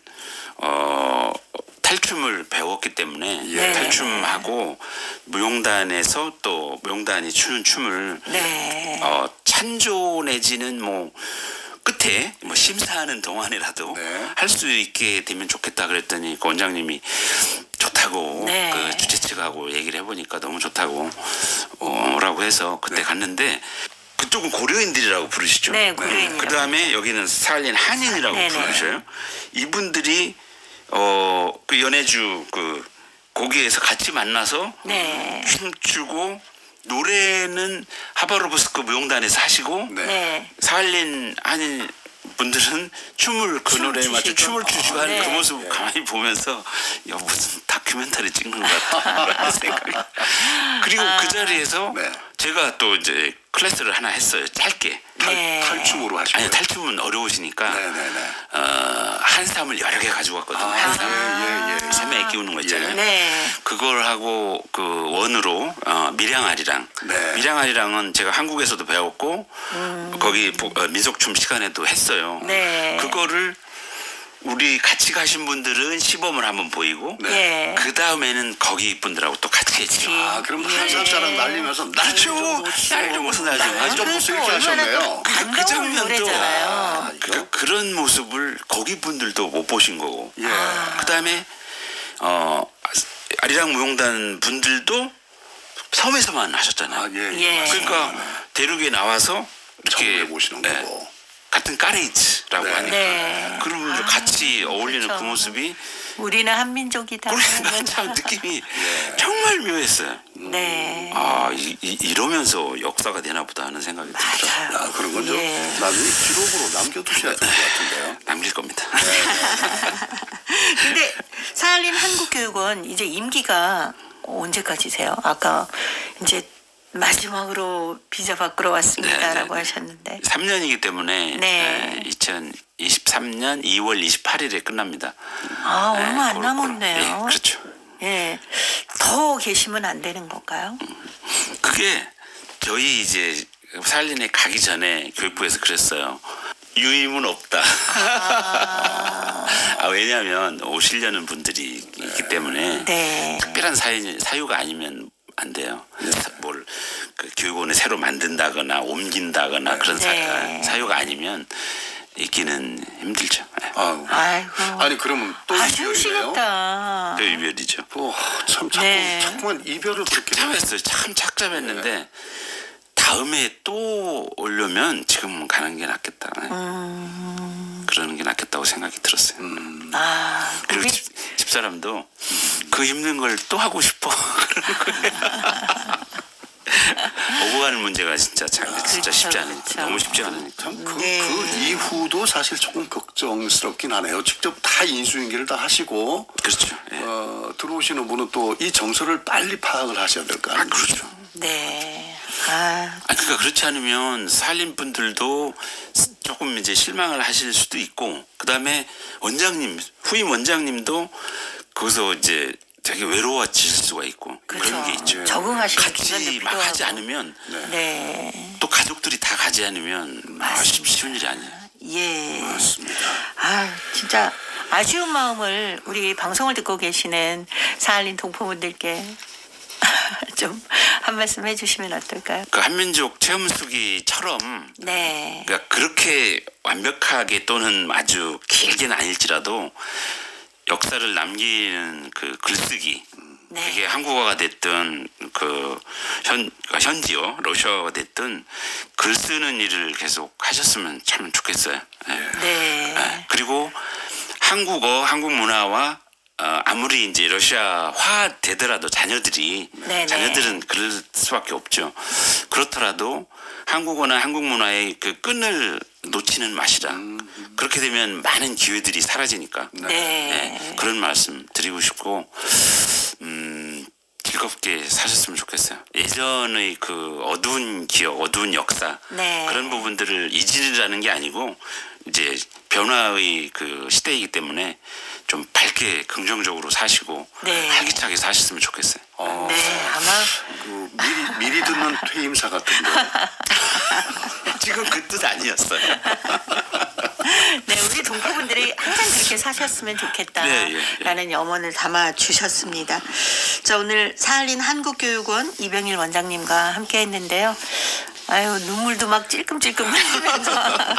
어 탈춤을 배웠기 때문에 네. 탈춤하고 무용단에서 또 무용단이 추는 춤을 네. 어 찬조 내지는 뭐 끝에 뭐 심사하는 동안이라도 네. 할 수 있게 되면 좋겠다 그랬더니 그 원장님이 좋다고 네. 그 주최 측하고 얘기를 해보니까 너무 좋다고 어라고 해서 그때 갔는데 그쪽은 고려인들이라고 부르시죠. 네, 고려인이라고. 그 다음에 여기는 사할린 한인이라고 네네. 부르셔요. 이분들이 어 그 연해주 그 거기에서 같이 만나서 네. 춤추고 노래는 하바로브스크 무용단에서 하시고 네. 네. 사할린 한인 분들은 춤을 그 춤 노래에 맞춰 추시고. 춤을 추시고 하는 네. 그 모습을 가만히 보면서 야 무슨 다큐멘터리 찍는 것 같다라는 생각이 그리고 그 자리에서 네. 제가 또 이제 클래스를 하나 했어요. 짧게. 탈, 네. 탈춤으로 하시고. 아니 탈춤은 어려우시니까 네네네. 어, 한삼을 여러 개 가지고 왔거든요. 아, 한삼 예, 예, 예. 소매에 끼우는 거 있잖아요. 네. 그걸 하고 그 원으로 어, 밀양아리랑 네. 밀양아리랑은 제가 한국에서도 배웠고 거기 보- 어, 민속춤 시간에도 했어요. 네. 그거를 우리 같이 가신 분들은 시범을 한번 보이고 네. 그 다음에는 거기 분들하고 또 같이 했죠. 아, 그럼 예. 한상사람 날리면서 날줘, 날좀 무슨 날좀 아, 좀 무슨 이렇게 하셨네요. 그 반가운 장면도 노래잖아요. 아, 그, 그런 모습을 거기 분들도 못 보신 거고. 예. 그 다음에 어 아리랑 무용단 분들도 섬에서만 하셨잖아요. 아, 예. 예. 그러니까 대륙에 나와서 이렇게 처음 해보시는 네, 거고. 같은 까레이츠라고 네. 하니까 네. 그런 분들 같이 어울리는 그렇죠. 그 모습이 우리는 한민족이다. 그러니까 참 느낌이 정말 묘했어요. 네. 아 이, 이, 이러면서 역사가 되나 보다 하는 생각이 들죠. 맞아요. 아, 그런 건 좀 예. 나중에 기록으로 남겨두셔야 될 것 같은데요. 남길 겁니다. 근데 사할린 한국교육원 이제 임기가 언제까지세요? 아까 이제 마지막으로 비자 받으러 왔습니다라고 네, 네. 하셨는데. 삼 년이기 때문에 네. 이천이십삼 년 이월 이십팔일에 끝납니다. 아, 얼마 안 그걸- 남았네요. 예, 그렇죠. 예. 더 계시면 안 되는 건가요? 그게 저희 이제 사할린에 가기 전에 교육부에서 그랬어요. 유임은 없다. 아, 왜냐하면 오시려는 분들이 있기 때문에 네. 특별한 사유, 사유가 아니면 안 돼요. 뭘 그 교육원을 새로 만든다거나 옮긴다거나 그런 네. 사, 사유가 아니면 있기는 힘들죠. 네. 아유. 아이고. 아니, 그러면 또 아, 이별이네요? 숨쉬겠다. 그 이별이죠. 어, 참, 자꾸, 네. 자꾸만 이별을 그렇게. 착잡했어요. 참 착잡했는데 다음에 또 오려면 지금 가는 게 낫겠다. 네. 음. 그러는 게 낫겠다고 생각이 들었어요. 아, 그리고 우리 집, 집사람도 그 힘든 걸 또 하고 싶어 그러는 거예요. 오고 가는 문제가 진짜 참, 진짜 그렇죠, 쉽지 않으니까 그렇죠. 너무 쉽지 않으니까. 참, 그, 네. 그 이후도 사실 조금 걱정스럽긴 하네요. 직접 다 인수인계를 다 하시고, 그렇죠. 예. 어, 들어오시는 분은 또 이 정서를 빨리 파악을 하셔야 될 거 아 아닙니까? 그렇죠. 네. 아, 아 그러니까 그렇지 않으면 살림 분들도 조금 이제 실망을 하실 수도 있고 그 다음에 원장님 후임 원장님도 거기서 이제 되게 외로워질 수가 있고 그런 그렇죠. 게 있죠. 적응하시는 기간도 같이 막 하지 필요하고. 않으면 네. 또 가족들이 다 가지 않으면 아, 쉽- 쉬운 일이 아니에요. 예. 맞습니다. 아, 진짜 아쉬운 마음을 우리 방송을 듣고 계시는 사할린 동포분들께 좀 한 말씀 해주시면 어떨까요? 그 한민족 체험수기처럼 네. 그러니까 그렇게 완벽하게 또는 아주 길게는 아닐지라도 역사를 남기는 그 글쓰기 네. 그게 한국어가 됐든 그 현, 현지어 러시아어가 됐든 글 쓰는 일을 계속 하셨으면 참 좋겠어요. 예. 네. 예. 그리고 한국어, 한국 문화와 어, 아무리 이제 러시아화 되더라도 자녀들이 네네. 자녀들은 그럴 수밖에 없죠. 그렇더라도 한국어나 한국 문화의 그 끈을 놓치는 맛이라. 그렇게 되면 많은 기회들이 사라지니까. 네. 예, 그런 말씀 드리고 싶고 음, 즐겁게 사셨으면 좋겠어요. 예전의 그 어두운 기억, 어두운 역사 네. 그런 부분들을 잊으라는 게 아니고 이제 변화의 그 시대이기 때문에 좀 밝게 긍정적으로 사시고 네. 활기차게 사셨으면 좋겠어요. 어, 네, 아마 그 미리 미리 듣는 퇴임사 같은데. 지금 그 뜻 아니었어요. 네, 우리 동포분들이 항상 그렇게 사셨으면 좋겠다라는 네, 예, 염원을 담아 주셨습니다. 자, 오늘 사할린 한국교육원 이병일 원장님과 함께 했는데요. 아유, 눈물도 막 찔끔찔끔 흘리면서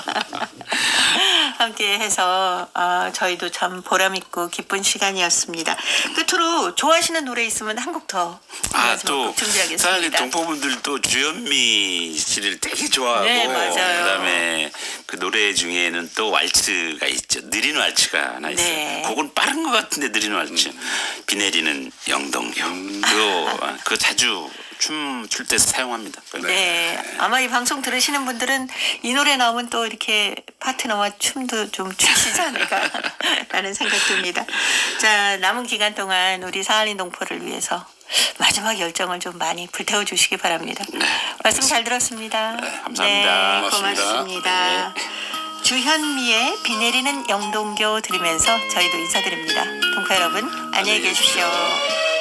함께 해서 아, 저희도 참 보람있고 기쁜 시간이었습니다. 끝으로 좋아하시는 노래 있으면 한 곡 더 아, 또 준비하겠습니다. 사실 동포분들도 주현미 씨를 되게 좋아하고 네, 맞아요. 그다음에 그 노래 중에는 또 왈츠가 있죠. 느린 왈츠가 하나 있어요. 네. 그건 빠른 것 같은데 느린 왈츠. 비 내리는 영동교. 그거 그거 자주 춤 출 때 사용합니다. 네, 아마 이 방송 들으시는 분들은 이 노래 나오면 또 이렇게 파트너와 춤도 좀 추시지 않을까라는 생각 듭니다. 자, 남은 기간 동안 우리 사할린 동포를 위해서 마지막 열정을 좀 많이 불태워 주시기 바랍니다. 말씀 잘 들었습니다. 네, 감사합니다. 네, 고맙습니다. 고맙습니다. 주현미의 비 내리는 영동교 들으면서 저희도 인사드립니다. 동포 여러분, 안녕히 계십시오.